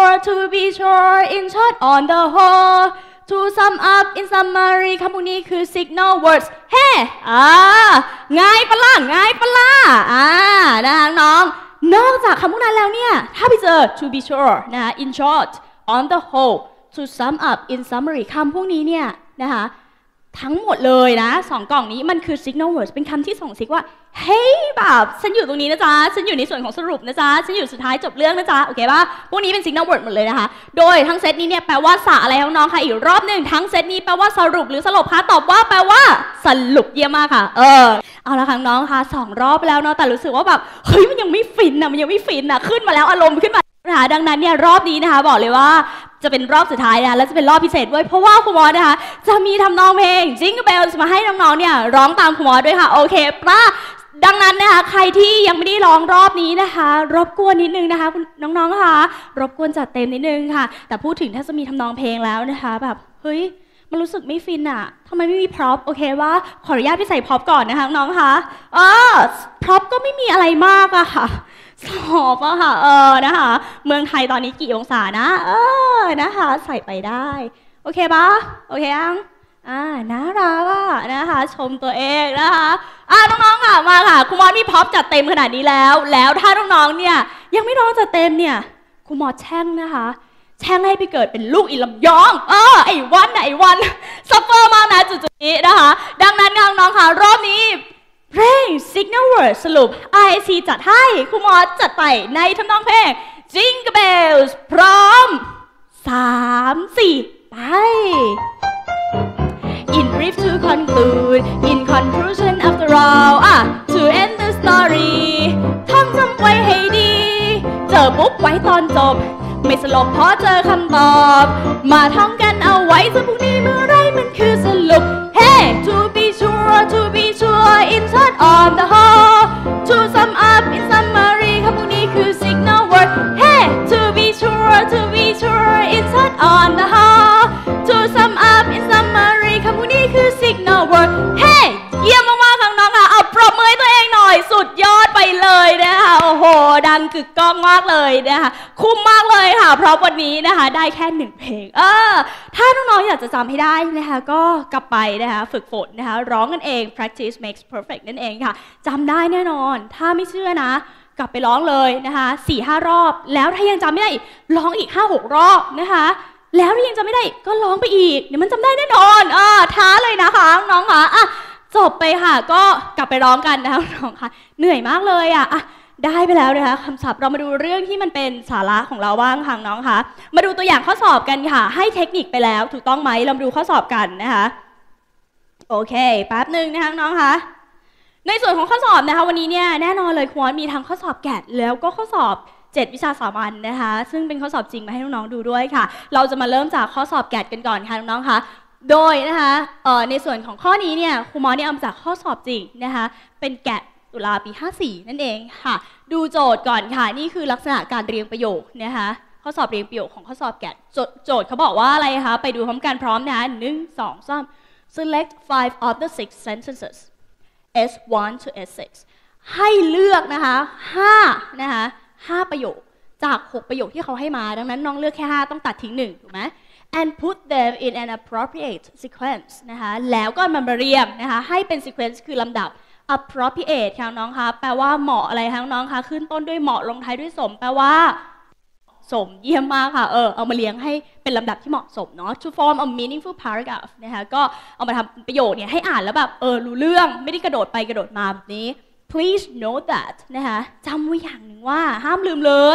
sure in short on the whole to sum up in summary คำพวกนี้คือ signal words ง่ายปะล่ะนะคะน้องนอกจากคำพวกนั้นแล้วเนี่ยถ้าไปเจอ to be sure นะคะ in short on the whole to sum up in summary คำพวกนี้เนี่ยนะคะทั้งหมดเลยนะ2กล่องนี้มันคือ signal words เป็นคำที่ส่งซิกว่าเฮ้ยแบบฉันอยู่ตรงนี้นะจ๊ะฉันอยู่ในส่วนของสรุปนะจ๊ะฉันอยู่สุดท้ายจบเรื่องนะจ๊ะโอเคป่ะพวกนี้เป็น signal word หมดเลยนะคะโดยทั้งเซตนี้เนี่ยแปลว่าสะอะไรน้องๆค่ะอีกรอบหนึ่งทั้งเซตนี้แปลว่าสรุปหรือสลบคะตอบว่าแปลว่าสรุปเยี่ยมมากค่ะเอาละค่ะน้องค่ะ2รอบแล้วเนาะแต่รู้สึกว่าแบบเฮ้ยมันยังไม่ฟินขึ้นมาแล้วอารมณ์ขึ้นมานะคะดังนั้นเนี่ยรอบนี้นะคะบอกเลยว่าจะเป็นรอบสุดท้ายนะคะและจะเป็นรอบพิเศษด้วยเพราะว่าครูมอสนะคะจะมีทำนองเพลง Jingle Bells มาให้น้องๆเนี่ยร้องตามครูมอสด้วยค่ะโอเคป่ะดังนั้นนะคะใครที่ยังไม่ได้ร้องรอบนี้นะคะรบกวนนิดนึงนะคะน้องๆค่ะรบกวนจัดเต็มนิดนึงค่ะแต่พูดถึงถ้าจะมีทำนองเพลงแล้วนะคะแบบเฮ้ยมันรู้สึกไม่ฟินอะทำไมไม่มีพร็อพโอเคว่าขออนุญาตไปใส่พร็อพก่อนนะคะน้องๆค่ะพร็อพก็ไม่มีอะไรมากอะค่ะสอบอะค่ะนะคะเมืองไทยตอนนี้กี่องศานะนะคะใส่ไปได้โอเคปะโอเคยังน่ารักอะนะคะชมตัวเองนะคะน้องๆค่ะมาค่ะครูมอสมีพร็อพจัดเต็มขนาดนี้แล้วถ้าน้องๆเนี่ยยังไม่ร้องจัดเต็มเนี่ยครูมอสแช่งนะคะแช่งให้ไปเกิดเป็นลูกอีลำยองไอ้วันซัฟเฟอร์มากนะจุดๆนี้นะคะดังนั้นน้องๆค่ะรอบนี้เพลง Signal Word สรุป RAC จัดให้ครูมอสจัดไปในทำนองเพลง Jingle Bells พร้อม3 4ไป In brief to conclude in conclusion after all to end the story ท่องจำไว้ให้ดีเจอปุ๊บไว้ตอนจบไม่สลบเพราะเจอคำตอบมาท่องกันเอาไว้จะพรุ่งนี้เมื่อไรมันคือสรุป Hey to be sure insert on the whole to sum up in summary คำพวกนี้คือ signal word Hey to be sure insert on the whole to sum up in summary คำพวกนี้คือ signal word Hey เยี่ยมมากๆค่ะน้องค่ะเอาปรบมือให้ตัวเองหน่อยสุดยอดไปเลยนะคะโอ้โหดังกึกก้องมากเลยนะคะคุ้มมากเลยค่ะเพราะวันนี้นะคะได้แค่1เพลงถ้าน้องๆอยากจะจำให้ได้นะคะก็กลับไปนะคะฝึกฝนนะคะร้องกันเอง practice makes perfect นั่นเองค่ะจำได้แน่นอนถ้าไม่เชื่อนะกลับไปร้องเลยนะคะ 4-5 รอบแล้วถ้ายังจำไม่ได้ร้องอีก 5-6 รอบนะคะแล้วถ้ายังจำไม่ได้ก็ร้องไปอีกเดี๋ยวมันจำได้แน่นอนท้าเลยนะคะน้องๆค่ะจบไปค่ะก็กลับไปร้องกันนะคะน้องค่ะเหนื่อยมากเลยได้ไปแล้วนะคะคำศัพท์เรามาดูเรื่องที่มันเป็นสาระของเราบ้างค่ะน้องค่ะมาดูตัวอย่างข้อสอบกันค่ะให้เทคนิคไปแล้วถูกต้องไหมเรามาดูข้อสอบกันนะคะโอเคแป๊บหนึ่งนะคะน้องค่ะในส่วนของข้อสอบนะคะวันนี้เนี่ยแน่นอนเลยควรมีทั้งข้อสอบแกดแล้วก็ข้อสอบ7 วิชาสามัญนะคะซึ่งเป็นข้อสอบจริงมาให้น้องๆดูด้วยค่ะเราจะมาเริ่มจากข้อสอบแกดกันก่อนค่ะน้องๆค่ะโดยนะคะในส่วนของข้อนี้เนี่ยครูมอเนี่ยเอามาจากข้อสอบจริงนะคะเป็นแกดตุลาปี 54 นั่นเองค่ะดูโจทย์ก่อนค่ะนี่คือลักษณะการเรียงประโยคนะคะข้อสอบเรียงประโยคของข้อสอบแกดโจทย์เขาบอกว่าอะไรคะไปดูพร้อมกันพร้อมนะ1 2 3 select 5 of the 6 sentences S1 to S6 ให้เลือกนะคะ5นะคะ5ประโยคจาก6ประโยคที่เขาให้มาดังนั้นน้องเลือกแค่5ต้องตัดทิ้ง1ถูกไหมand put them in an appropriate sequence นะคะแล้วก็มันมาเรียงนะคะให้เป็น sequence คือลำดับ appropriate ค่ะน้องคะแปลว่าเหมาะอะไรคะน้องคะขึ้นต้นด้วยเหมาะลงท้ายด้วยสมแปลว่าสมเยี่ยมมากค่ะเอามาเรียงให้เป็นลำดับที่เหมาะสมเนาะ to form a meaningful paragraph นะคะก็เอามาทำประโยคเนี่ยให้อ่านแล้วแบบรู้เรื่องไม่ได้กระโดดไปกระโดดมาแบบนี้ please note that นะคะจำไว้อย่างหนึ่งว่าห้ามลืมเลย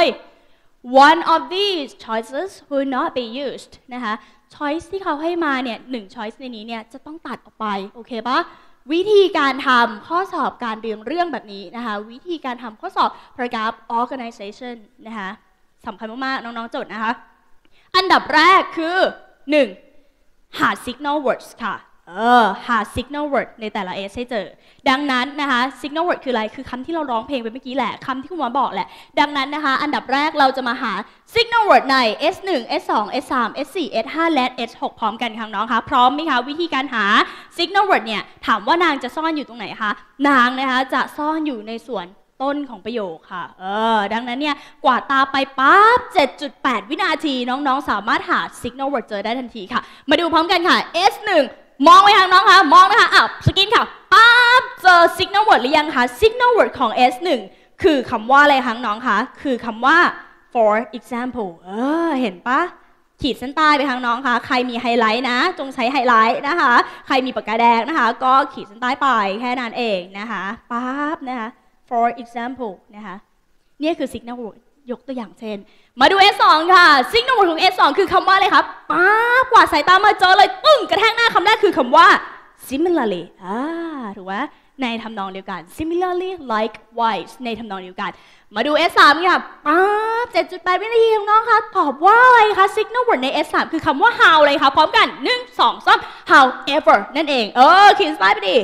one of these choices will not be used นะคะ choice ที่เขาให้มาเนี่ย1 choice ในนี้เนี่ยจะต้องตัดออกไปโอเคปะวิธีการทำข้อสอบการเรียงเรื่องแบบนี้นะคะวิธีการทำข้อสอบ paragraph organization นะคะสำคัญมากๆน้องๆจดนะคะอันดับแรกคือ 1. หา signal words ค่ะหา signal word ในแต่ละ S ให้เจอดังนั้นนะคะ signal word คืออะไรคือคำที่เราร้องเพลงไปเมื่อกี้แหละคำที่คุณหมอบอกแหละดังนั้นนะคะอันดับแรกเราจะมาหา signal word ใน S1 S2 S3 S4 S5 และ S6 พร้อมกันค่ะน้องคะพร้อมไหมคะวิธีการหา signal word เนี่ยถามว่านางจะซ่อนอยู่ตรงไหนคะนางนะคะจะซ่อนอยู่ในส่วนต้นของประโยคค่ะดังนั้นเนี่ยกวาดตาไปปั๊บ 7.8 วินาทีน้องๆสามารถหา signal word เจอได้ทันทีค่ะมาดูพร้อมกันค่ะ S1 มองไปทางน้องคะมองนะคะสกินค่ะปั๊บเจอ signal word หรือยังคะ signal word ของ S1 คือคำว่าอะไรคะน้องคะคือคำว่า for example เห็นปะขีดเส้นใต้ไปทางน้องคะใครมีไฮไลท์นะจงใช้ไฮไลท์นะคะใครมีปากกาแดงนะคะก็ขีดเส้นใต้ไปแค่นั้นเองนะคะปั๊บนะคะ for example นะคะนี่คือ signal word ยกตัวอย่างเช่นมาดู S2 ค่ะ signal word ของ S2 คือคำว่าอะไรครับปั๊บกวาดสายตามาเจอเลยตึ้งกระแทกหน้าคำแรกคือคำว่า similarly ถูกไหมในทำนองเดียวกัน similarly likewise ในทำนองเดียวกันมาดู S3 ค่ะปั๊บ 7.8 วินาทีของน้องคะตอบว่าอะไรคะ signal word ใน S3 คือคำว่า how เลยค่ะพร้อมกัน1 2 3 however นั่นเองขีดสไลด์ไปดิ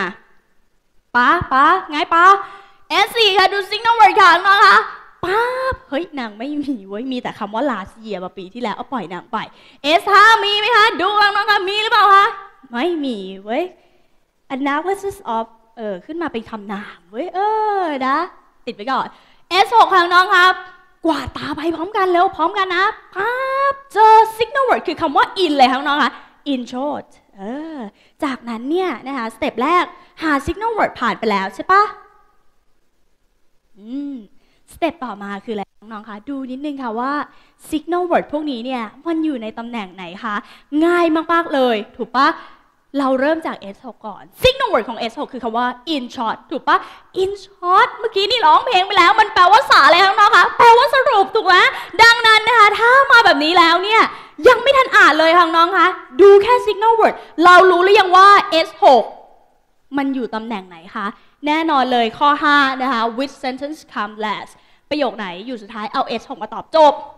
ป้าไงป้า S4 ค่ะดู signal word ค่ะน้องคะป๊าบเฮ้ยนางไม่มีเว้ยมีแต่คำว่า last year มาปีที่แล้วเอาปล่อยนางไป S5 มีไหมคะดูน้องคะมีหรือเปล่าคะไม่มีเว้ย analysis of ขึ้นมาเป็นคำนามเว้ยนะติดไปก่อน S6 ค่ะน้องครับกวาดตาไปพร้อมกันเร็วพร้อมกันนะป๊าบเจอ signal word คือคำว่า in เลยค่ะน้องคะ in short จากนั้นเนี่ยนะคะสเต็ปแรกหา signal word ผ่านไปแล้วใช่ปะสเต็ปต่อมาคืออะไรน้องๆคะดูนิดนึงค่ะว่า signal word พวกนี้เนี่ยมันอยู่ในตำแหน่งไหนคะง่ายมากๆเลยถูกปะเราเริ่มจาก S6 ก่อน signal word ของ S6 คือคำว่า in short ถูกปะ in short เมื่อกี้นี่ร้องเพลงไปแล้วมันแปลว่าสาอะไรน้องๆคะแปลว่าสรุปถูกไหมดังนั้นนะคะถ้ามาแบบนี้แล้วเนี่ยยังไม่ทันอ่านเลยน้องๆคะดูแค่ signal word เรารู้หรือยังว่า S6 มันอยู่ตำแหน่งไหนคะแน่นอนเลยข้อ5นะคะ which sentence come last ประโยคไหนอยู่สุดท้ายเอา S6 มาตอบจบ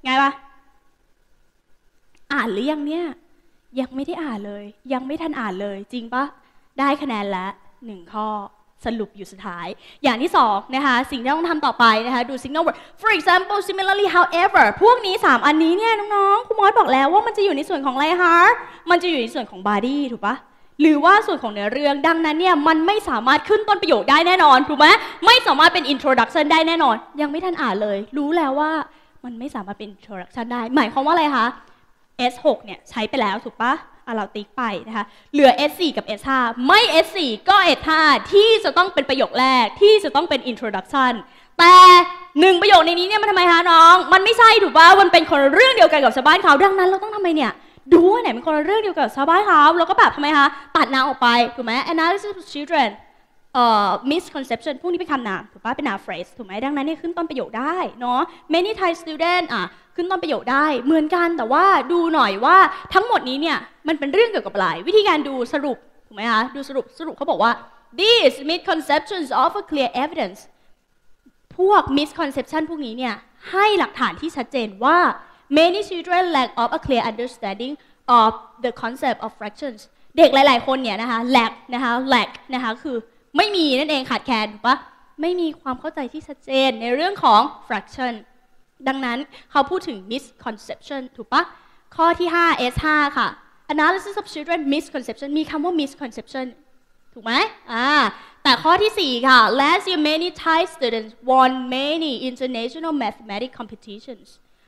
ไงปะอ่านหรือยังเนี่ยยังไม่ได้อ่านเลยยังไม่ทันอ่านเลยจริงปะได้คะแนนละ1 ข้อสรุปอยู่สุดท้ายอย่างที่2นะคะสิ่งที่ต้องทำต่อไปนะคะดู signal word for example similarly however พวกนี้3อันนี้เนี่ยน้องๆครูมอสบอกแล้วว่ามันจะอยู่ในส่วนของอะไรคะมันจะอยู่ในส่วนของ body ถูกปะหรือว่าส่วนของเนื้อเรื่องดังนั้นเนี่ยมันไม่สามารถขึ้นต้นประโยคได้แน่นอนถูกไหมไม่สามารถเป็น introduction ได้แน่นอนยังไม่ทันอ่านเลยรู้แล้วว่ามันไม่สามารถเป็น introduction ได้หมายความว่าอะไรคะ S6 เนี่ยใช้ไปแล้วถูกปะเราติ๊กไปนะคะเหลือ S4 กับ S5 ไม่ S4 ก็ S5 ที่จะต้องเป็นประโยคแรกที่จะต้องเป็น introduction แต่1ประโยคในนี้เนี่ยมันทำไมคะน้องมันไม่ใช่ถูกปะมันเป็นคนละเรื่องเดียวกันกับชาวบ้านเขาดังนั้นเราต้องทำไมเนี่ยดูว่าไหนเป็นคนละเรื่องเดียวกับชาวบ้านเขาแล้วก็แบบทำไมคะตัดนามออกไปถูกไหม analysis of children misconception พวกนี้เป็นคำนามถูกปะเป็น noun phrase ถูกไหมดังนั้นเนี่ยขึ้นต้นประโยคได้เนาะ many Thai student ขึ้นต้นประโยคได้เหมือนกันแต่ว่าดูหน่อยว่าทั้งหมดนี้เนี่ยมันเป็นเรื่องเกี่ยวกับอะไรวิธีการดูสรุปถูกไหมคะดูสรุปเขาบอกว่า these misconceptions offer clear evidence พวก misconception พวกนี้เนี่ยให้หลักฐานที่ชัดเจนว่า many children lack of a clear understanding of the concept of fractions เด็กหลายๆคนเนี่ยนะคะ lack นะคะคือไม่มีนั่นเองขาดแคลนถูกปะไม่มีความเข้าใจที่ชัดเจนในเรื่องของ fraction ดังนั้นเขาพูดถึง misconception ถูกปะข้อที่5 S5 ค่ะ analysis of children misconception มีคำว่า misconception ถูกไหมแต่ข้อที่4ค่ะ last year many Thai students won many international mathematics competitions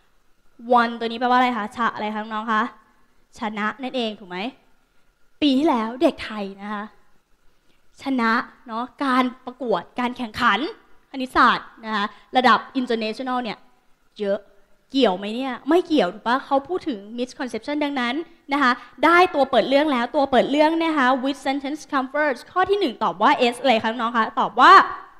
won ตัวนี้แปลว่าอะไรคะอะไรคะน้องๆคะชนะนั่นเองถูกไหมปีที่แล้วเด็กไทยนะคะชนะเนาะการประกวดการแข่งขันคณิตศาสตร์นะคะระดับ international เนี่ยเยอะเกี่ยวไหมเนี่ยไม่เกี่ยวถูกปะเขาพูดถึง misconception ดังนั้นนะคะได้ตัวเปิดเรื่องแล้วตัวเปิดเรื่องนะคะ which sentence comes first ข้อที่1ตอบว่า S อะไรคะน้องคะตอบว่า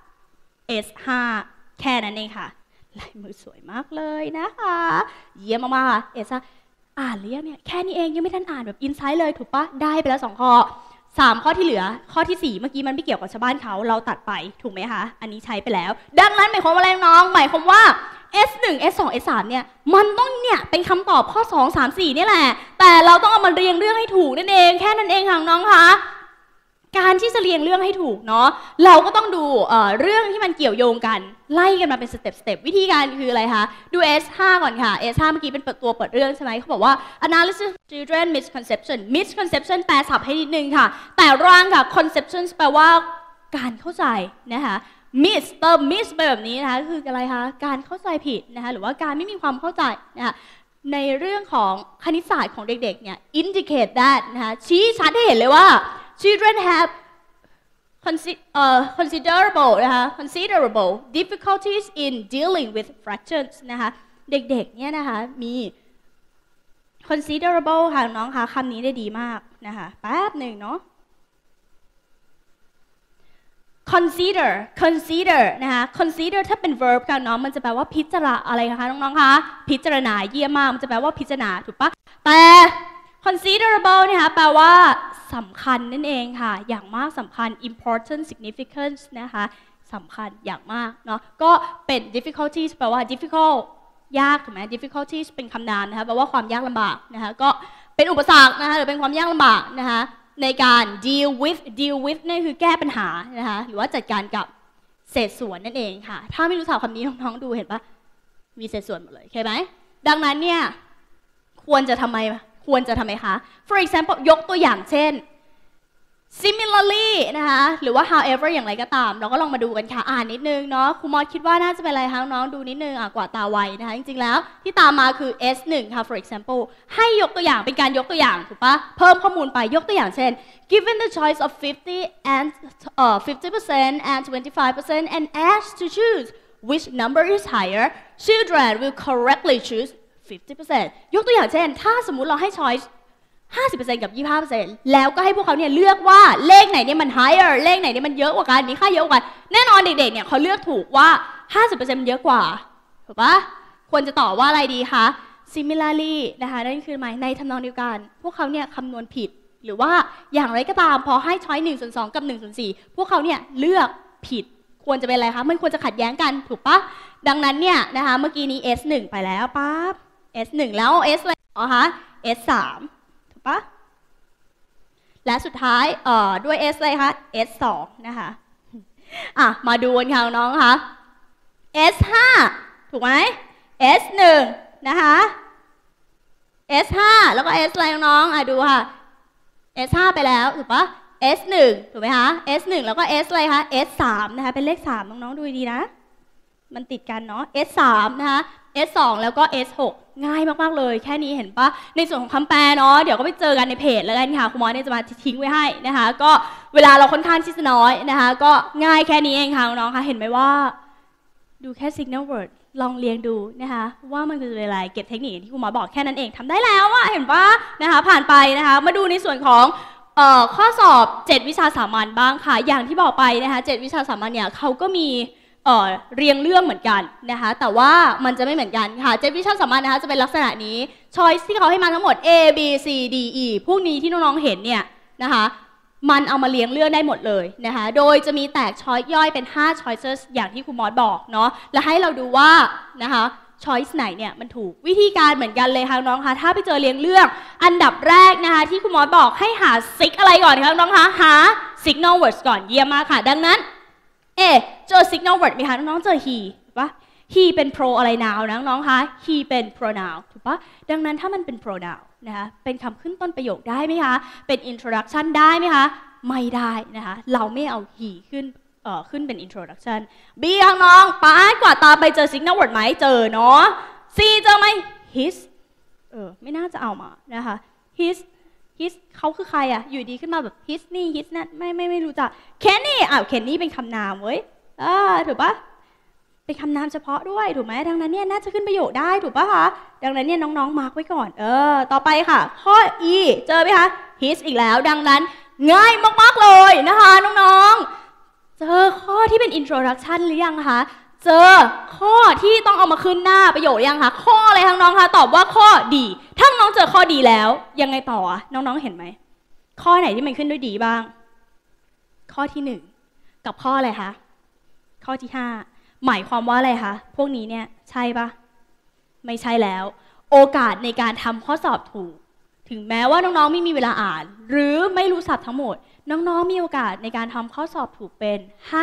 S5 แค่นั้นเองค่ะลายมือสวยมากเลยนะคะเยี่ยมมากๆค่ะ S5 อ่านหรือยังเนี่ยแค่นี้เองยังไม่ทันอ่านแบบอินไซต์เลยถูกปะได้ไปแล้ว2 ข้อ3 ข้อที่เหลือข้อที่4เมื่อกี้มันไม่เกี่ยวกับชาวบ้านเขาเราตัดไปถูกไหมคะอันนี้ใช้ไปแล้วดังนั้นหมายความว่าอะไรน้องหมายความว่า S1 S2 S3 เนี่ยมันต้องเนี่ยเป็นคำตอบข้อ2 3 4นี่แหละแต่เราต้องเอามาเรียงเรื่องให้ถูกนั่นเองแค่นั้นเองค่ะน้องคะการที่จะเรียงเรื่องให้ถูกเนาะเราก็ต้องดูเรื่องที่มันเกี่ยวโยงกันไล่กันมาเป็นสเต็ปวิธีการคืออะไรคะดู S5 ก่อนค่ะ S5 เมื่อกี้เป็นตัวเปิดเรื่องใช่ไหมเขาบอกว่า analysis of children misconception แปลศัพท์ให้นิดนึงค่ะแต่ร่างค่ะ conceptions แปลว่าการเข้าใจนะคะmiss ไปแบบนี้นะคะคืออะไรคะการเข้าใจผิดนะคะหรือว่าการไม่มีความเข้าใจนะคะในเรื่องของคณิตศาสตร์ของเด็กๆเนี่ย indicate that นะคะชี้ชัดให้เห็นเลยว่า children have considerable difficulties in dealing with fractions นะคะเด็กๆเนี่ยนะคะมี considerable ค่ะน้องคะคำนี้ได้ดีมากนะคะแป๊บหนึ่งเนาะconsider นะคะ consider ถ้าเป็น verb ค่ะน้องมันจะแปลว่าพิจารณาอะไรคะน้องๆคะพิจารณาเยี่ยมมากมันจะแปลว่าพิจารณาถูกปะแต่ considerable นะคะแปลว่าสำคัญนั่นเองค่ะอย่างมากสำคัญ important significance นะคะสำคัญอย่างมากเนาะก็เป็น difficulties แปลว่า difficult ยากถูกไหม difficulties เป็นคำนามนะคะแปลว่าความยากลำบากนะคะก็เป็นอุปสรรคนะคะหรือเป็นความยากลำบากนะคะในการ deal with นี่คือแก้ปัญหานะคะหรือว่าจัดการกับเศษส่วนนั่นเองค่ะถ้าไม่รู้จักคำนี้น้องๆดูเห็นปะมีเศษส่วนหมดเลยใช่ไหมดังนั้นเนี่ยควรจะทำไมคะ for example ยกตัวอย่างเช่น similarly นะคะหรือว่า however อย่างไรก็ตามเราก็ลองมาดูกันค่ะอ่านนิดนึงเนาะครูมอสคิดว่าน่าจะเป็นอะไรคะน้องดูนิดนึงกว่าตาไวนะคะจริงๆแล้วที่ตามมาคือ S1 ค่ะ for example ให้ยกตัวอย่างเป็นการยกตัวอย่างถูกปะเพิ่มข้อมูลไปยกตัวอย่างเช่น given the choice of 50% and 25% and asked to choose which number is higher children will correctly choose 50% ยกตัวอย่างเช่นถ้าสมมุติเราให้ choice 50% กับ 25% แล้วก็ให้พวกเขาเนี่ยเลือกว่าเลขไหนเนี่ยมัน higher เลขไหนเนี่ยมันเยอะกว่ากันมีค่าเยอะกว่ากันแน่นอนเด็กๆเนี่ยเขาเลือกถูกว่า 50% มันเยอะกว่าถูกปะควรจะตอบว่าอะไรดีคะ similarly นะคะนั่นคือหมายในทำนองเดียวกันพวกเขาเนี่ยคำนวณผิดหรือว่าอย่างไรก็ตามพอให้ choice 1/2 กับ 1/4 พวกเขาเนี่ยเลือกผิดควรจะเป็นอะไรคะมันควรจะขัดแย้งกันถูกปะดังนั้นเนี่ยนะคะเมื่อกี้นี้ S1 ไปแล้วปั๊บ S1 แล้ว S อะไรอ๋อคะ S3 ถูกปะและสุดท้ายด้วย S อะไรคะ S2 นะคะมาดูกันค่ะน้องคะ S5 ถูกไหม S1 นะคะ S5 แล้วก็ S อะไรน้องดูค่ะ S5 ไปแล้วถูกปะ S1 ถูกไหมคะ S1 แล้วก็ S อะไรคะ S3 นะคะเป็นเลข3น้องๆดูดีนะมันติดกันเนาะ S3 นะคะ S2 แล้วก็ S6 ง่ายมากๆเลยแค่นี้เห็นปะในส่วนของคำแปลเนาะเดี๋ยวก็ไปเจอกันในเพจแล้วกันค่ะครูมอสเนี่ยจะมาทิ้งไว้ให้นะคะก็เวลาเราค่อนข้างที่จะน้อยนะคะก็ง่ายแค่นี้เองค่ะน้องๆคะเห็นไหมว่าดูแค่ signal word ลองเรียงดูนะคะว่ามันคืออะไรเก็บเทคนิคที่ครูมอสบอกแค่นั้นเองทำได้แล้วอะเห็นปะนะคะผ่านไปนะคะมาดูในส่วนของข้อสอบ7วิชาสามัญบ้างค่ะอย่างที่บอกไปนะคะ7วิชาสามัญเนี่ยเขาก็มีเรียงเรื่องเหมือนกันนะคะแต่ว่ามันจะไม่เหมือนกันค่ะ7วิชาสามัญนะคะจะเป็นลักษณะนี้ choice ที่เขาให้มาทั้งหมด A B C D E พวกนี้ที่น้องๆเห็นเนี่ยนะคะมันเอามาเรียงเรื่องได้หมดเลยนะคะโดยจะมีแตก choice ย่อยเป็น5 choices อย่างที่ครูมอสบอกเนาะและให้เราดูว่านะคะ choice ไหนเนี่ยมันถูกวิธีการเหมือนกันเลยค่ะน้องคะถ้าไปเจอเรียงเรื่องอันดับแรกนะคะที่ครูมอสบอกให้หา sig อะไรก่อนคะน้องคะหา signal words ก่อนเยี่ยมมากค่ะดังนั้นเจอ signal word ไหมคะน้องๆเจอ he ถูกปะ he เป็น pro อะไร noun นะน้องๆคะ he เป็น pronoun ถูกปะดังนั้นถ้ามันเป็น pronoun นะคะเป็นคำขึ้นต้นประโยคได้ไหมคะเป็น introduction ได้ไหมคะไม่ได้นะคะเราไม่เอา he ขึ้นเป็น introduction B น้องป้ากว่าตาไปเจอ signal word ไหมเจอเนาะ C เจอไหม his ไม่น่าจะเอามานะคะ his เขาคือใครอะอยู่ดีขึ้นมาแบบ his นี่ his นั่นไม่รู้จัก Kenny Kenny เป็นคำนามเว้ยถูกปะเป็นคำนามเฉพาะด้วยถูกไหมดังนั้นเนี่ยน่าจะขึ้นประโยคได้ถูกปะคะดังนั้นเนี่ยน้องๆมาร์กไว้ก่อนต่อไปค่ะข้อ E เจอไหมคะ his อีกแล้วดังนั้นง่ายมากๆเลยนะคะน้องๆเจอข้อที่เป็น introduction หรือยังคะเจอข้อที่ต้องเอามาขึ้นหน้าประโยคยังคะข้ออะไรทั้งน้องคะตอบว่าข้อดีถ้าน้องเจอข้อดีแล้วยังไงต่อน้องๆเห็นไหมข้อไหนที่มันขึ้นด้วยดีบ้างข้อที่1กับข้ออะไรคะข้อที่5หมายความว่าอะไรคะพวกนี้เนี่ยใช่ปะไม่ใช่แล้วโอกาสในการทำข้อสอบถูกถึงแม้ว่าน้องๆไม่มีเวลาอ่านหรือไม่รู้ศัพท์ทั้งหมดน้องๆมีโอกาสในการทำข้อสอบถูกเป็น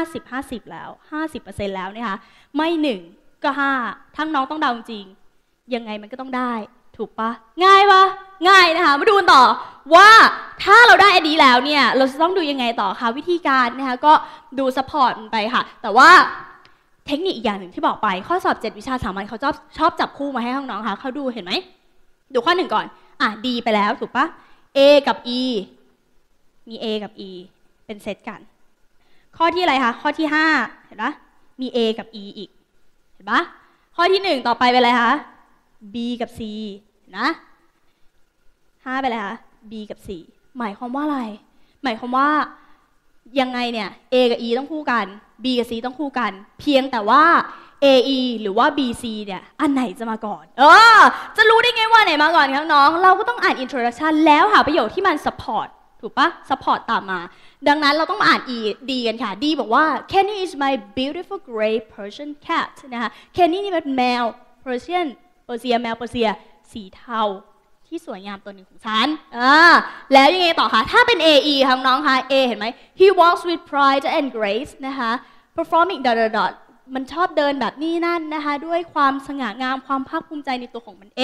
50-50แล้ว 50% แล้วนะคะไม่1ก็5ทั้งน้องต้องเดาจริงยังไงมันก็ต้องได้ถูกปะง่ายปะง่ายนะคะมาดูกันต่อว่าถ้าเราได้อันนี้แล้วเนี่ยเราจะต้องดูยังไงต่อคะวิธีการนะคะก็ดูซัพพอร์ตมันไปค่ะแต่ว่าเทคนิคอีกอย่างหนึ่งที่บอกไปข้อสอบ7วิชาสามัญเขาชอบจับคู่มาให้น้องๆค่ะเขาดูเห็นไหมดูข้อ1ก่อนD ไปแล้วถูกปะ A กับ E มี A กับ E เป็นเซตกันข้อที่อะไรคะข้อที่5เห็นปะมี A กับ E อีกเห็นปะข้อที่1ต่อไปเป็นอะไรคะ B กับ C นะ5ไปเลยคะ B กับ C หมายความว่าอะไรหมายความว่ายังไงเนี่ย A กับ E ต้องคู่กัน B กับ C ต้องคู่กันเพียงแต่ว่า AE หรือว่า BC เนี่ยอันไหนจะมาก่อนจะรู้ได้ไงว่าไหนมาก่อนครับน้องเราก็ต้องอ่าน introduction แล้วหาประโยคที่มัน support ถูกปะ support ตามมาดังนั้นเราต้องมาอ่าน D กันค่ะ D บอกว่า Kenny is my beautiful gray Persian cat นะคะ Kenny นี่เป็นแมว Persian แมวเปอร์เซียสีเทาที่สวยงามตัวหนึ่งของฉันแล้วยังไงต่อคะถ้าเป็น AE ค่ะน้องคะ A เห็นไหม He walks with pride and grace นะคะ performingมันชอบเดินแบบนี้นั่นนะคะด้วยความสง่างามความภาคภูมิใจในตัวของมันเอง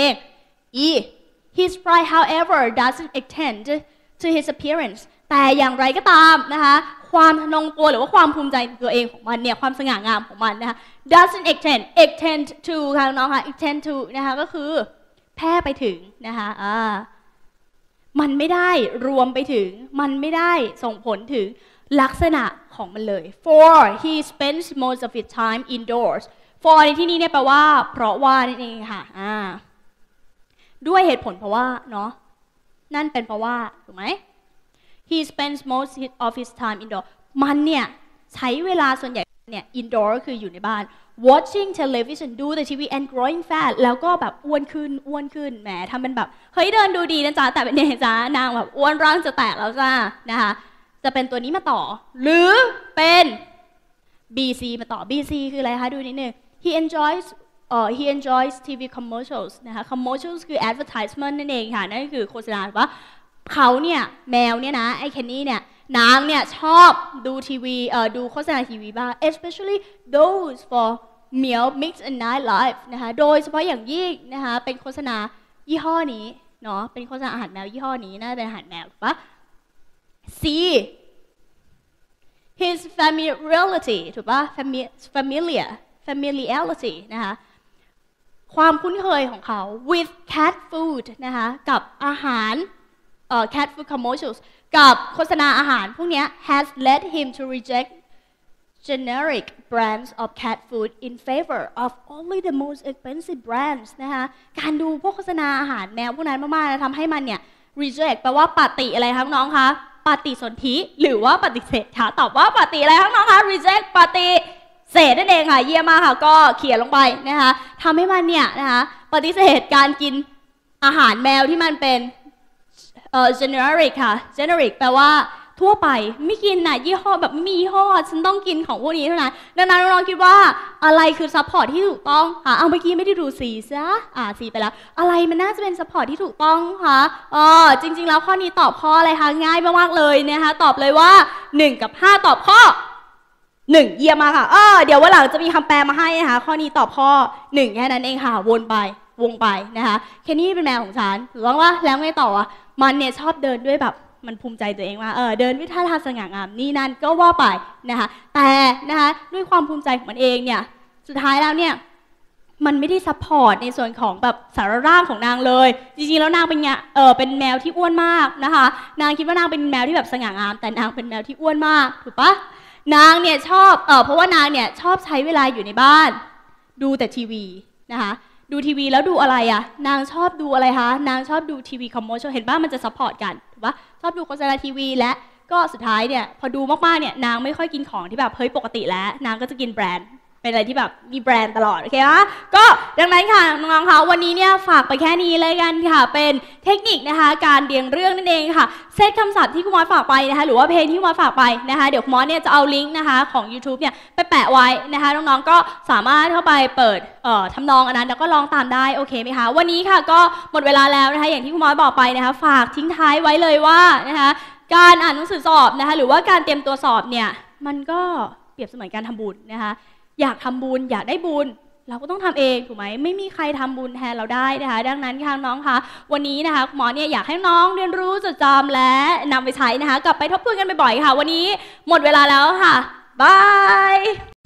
E his pride however doesn't extend to his appearance แต่อย่างไรก็ตามนะคะความทะนงตัวหรือว่าความภูมิใจในตัวเองของมันเนี่ยความสง่างามของมันนะคะ doesn't extend to ค่ะน้องค่ะ extend to นะคะก็คือแพร่ไปถึงนะคะมันไม่ได้รวมไปถึงมันไม่ได้ส่งผลถึงลักษณะของมันเลย for he spends most of his time indoors for ในที่นี้เนี่ยแปลว่าเพราะว่านั่นเองค่ะด้วยเหตุผลเพราะว่าเนาะนั่นเป็นเพราะว่าถูกไหม he spends most of his time indoors มันเนี่ยใช้เวลาส่วนใหญ่เนี่ย indoor ก็คืออยู่ในบ้าน watching television ดูแต่ทีวี and growing fat แล้วก็แบบอ้วนขึ้นแหมทำเป็นแบบเฮ้ยเดินดูดีนะจ๊ะแต่เป็นเนี่ยจ๊ะนางแบบอ้วนร่างจะแตกแล้วจ้านะคะจะเป็นตัวนี้มาต่อหรือเป็น BC มาต่อ BC คืออะไรคะดูนิดนึง he enjoys TV commercials นะคะ commercials คือ advertisement นั่นเองค่ะนั่นก็คือโฆษณาว่าเขาเนี่ยแมวเนี่ยนะไอ้เคนนี่เนี่ยนางเนี่ยชอบดูทีวีดูโฆษณาทีวีบ้าง especially those for meal mix and night life นะคะโดยเฉพาะอย่างยิ่งนะคะเป็นโฆษณายี่ห้อนี้เนาะเป็นโฆษณาอาหารแมวยี่ห้อนี้น่าจะเป็นอาหารแมวถูกปะ C his familiarity ถูกปะ familiarity นะคะความคุ้นเคยของเขา with cat food นะคะกับอาหารcat food commercials กับโฆษณาอาหารพวกนี้ has led him to reject generic brands of cat food in favor of only the most expensive brands นะคะการดูพวกโฆษณาอาหารแมวพวกนั้นมากๆนะทำให้มันเนี่ย reject แปลว่าปฏิอะไรคะน้องคะปฏิสนธิหรือว่าปฏิเสธค่ะตอบว่าปฏิอะไรคะน้องคะ reject ปฏิเสธนั่นเองค่ะเยี่ยมมากค่ะก็เขียนลงไปนะคะทำให้มันเนี่ยนะคะปฏิเสธการกินอาหารแมวที่มันเป็นgeneric ค่ะ generic แปลว่าทั่วไปไม่กินน่ะยี่ห้อแบบไม่มียี่ห้อฉันต้องกินของพวกนี้เท่านั้นดังนั้นน้องๆคิดว่าอะไรคือซัพพอร์ตที่ถูกต้องค่ะเอาเมื่อกี้ไม่ได้ดูสีซะสีไปแล้วอะไรมันน่าจะเป็นซัพพอร์ตที่ถูกต้องคะจริงๆแล้วข้อนี้ตอบข้ออะไรคะง่ายมากๆเลยนะคะตอบเลยว่า1กับ5ตอบข้อ1เยี่ยมมากค่ะเดี๋ยววันหลังจะมีคำแปลมาให้นะคะข้อนี้ตอบข้อ1แค่นั้นเองค่ะวนไปวงไปนะคะแค่นี้เป็นแมวของฉันถูกต้องว่าแล้วไงต่อมันเนี่ยชอบเดินด้วยแบบมันภูมิใจตัวเองว่าเดินด้วยท่าทางสง่างามนี่นั่นก็ว่าไปนะคะแต่นะคะด้วยความภูมิใจของมันเองเนี่ยสุดท้ายแล้วเนี่ยมันไม่ได้ซัพพอร์ตในส่วนของแบบสารร่างของนางเลยจริงๆแล้วนางเป็นเป็นแมวที่อ้วนมากนะคะนางคิดว่านางเป็นแมวที่แบบสง่างามแต่นางเป็นแมวที่อ้วนมากถูกปะนางเนี่ยชอบเพราะว่านางเนี่ยชอบใช้เวลาอยู่ในบ้านดูแต่ทีวีนะคะดูทีวีแล้วดูอะไรนางชอบดูอะไรคะนางชอบดูทีวีคอมเมอร์เชียลเห็นป่ะมันจะซัพพอร์ตกันถูกปะชอบดูโฆษณาทีวีและก็สุดท้ายเนี่ยพอดูมากๆเนี่ยนางไม่ค่อยกินของที่แบบเฮ้ยปกติแล้วนางก็จะกินแบรนด์เป็นอะไรที่แบบมีแบรนด์ตลอดโอเคนะก็ดังนั้นค่ะน้องๆคะวันนี้เนี่ยฝากไปแค่นี้เลยกันค่ะเป็นเทคนิคนะคะการเรียงเรื่องนั่นเองค่ะเซตคำศัพท์ที่คุณมอสฝากไปนะคะหรือว่าเพลงที่คุณมอสฝากไปนะคะเดี๋ยวคุณมอสเนี่ยจะเอาลิงก์นะคะของ YouTube เนี่ยไปแปะไว้นะคะน้องๆก็สามารถเข้าไปเปิดทำนองอันนั้นแล้วก็ร้องตามได้โอเคไหมคะวันนี้ค่ะก็หมดเวลาแล้วนะคะอย่างที่คุณมอสบอกไปนะคะฝากทิ้งท้ายไว้เลยว่านะคะการอ่านหนังสือสอบนะคะหรือว่าการเตรียมตัวสอบเนี่ยมันก็เปรียบเสมือนการทำบุญนะคะอยากทำบุญอยากได้บุญเราก็ต้องทำเองถูกไหมไม่มีใครทำบุญแทนเราได้นะคะดังนั้นค่ะน้องคะวันนี้นะคะหมอเนี่ยอยากให้น้องเรียนรู้จดจำและนำไปใช้นะคะกลับไปทบทวนกันบ่อยๆค่ะวันนี้หมดเวลาแล้วค่ะบาย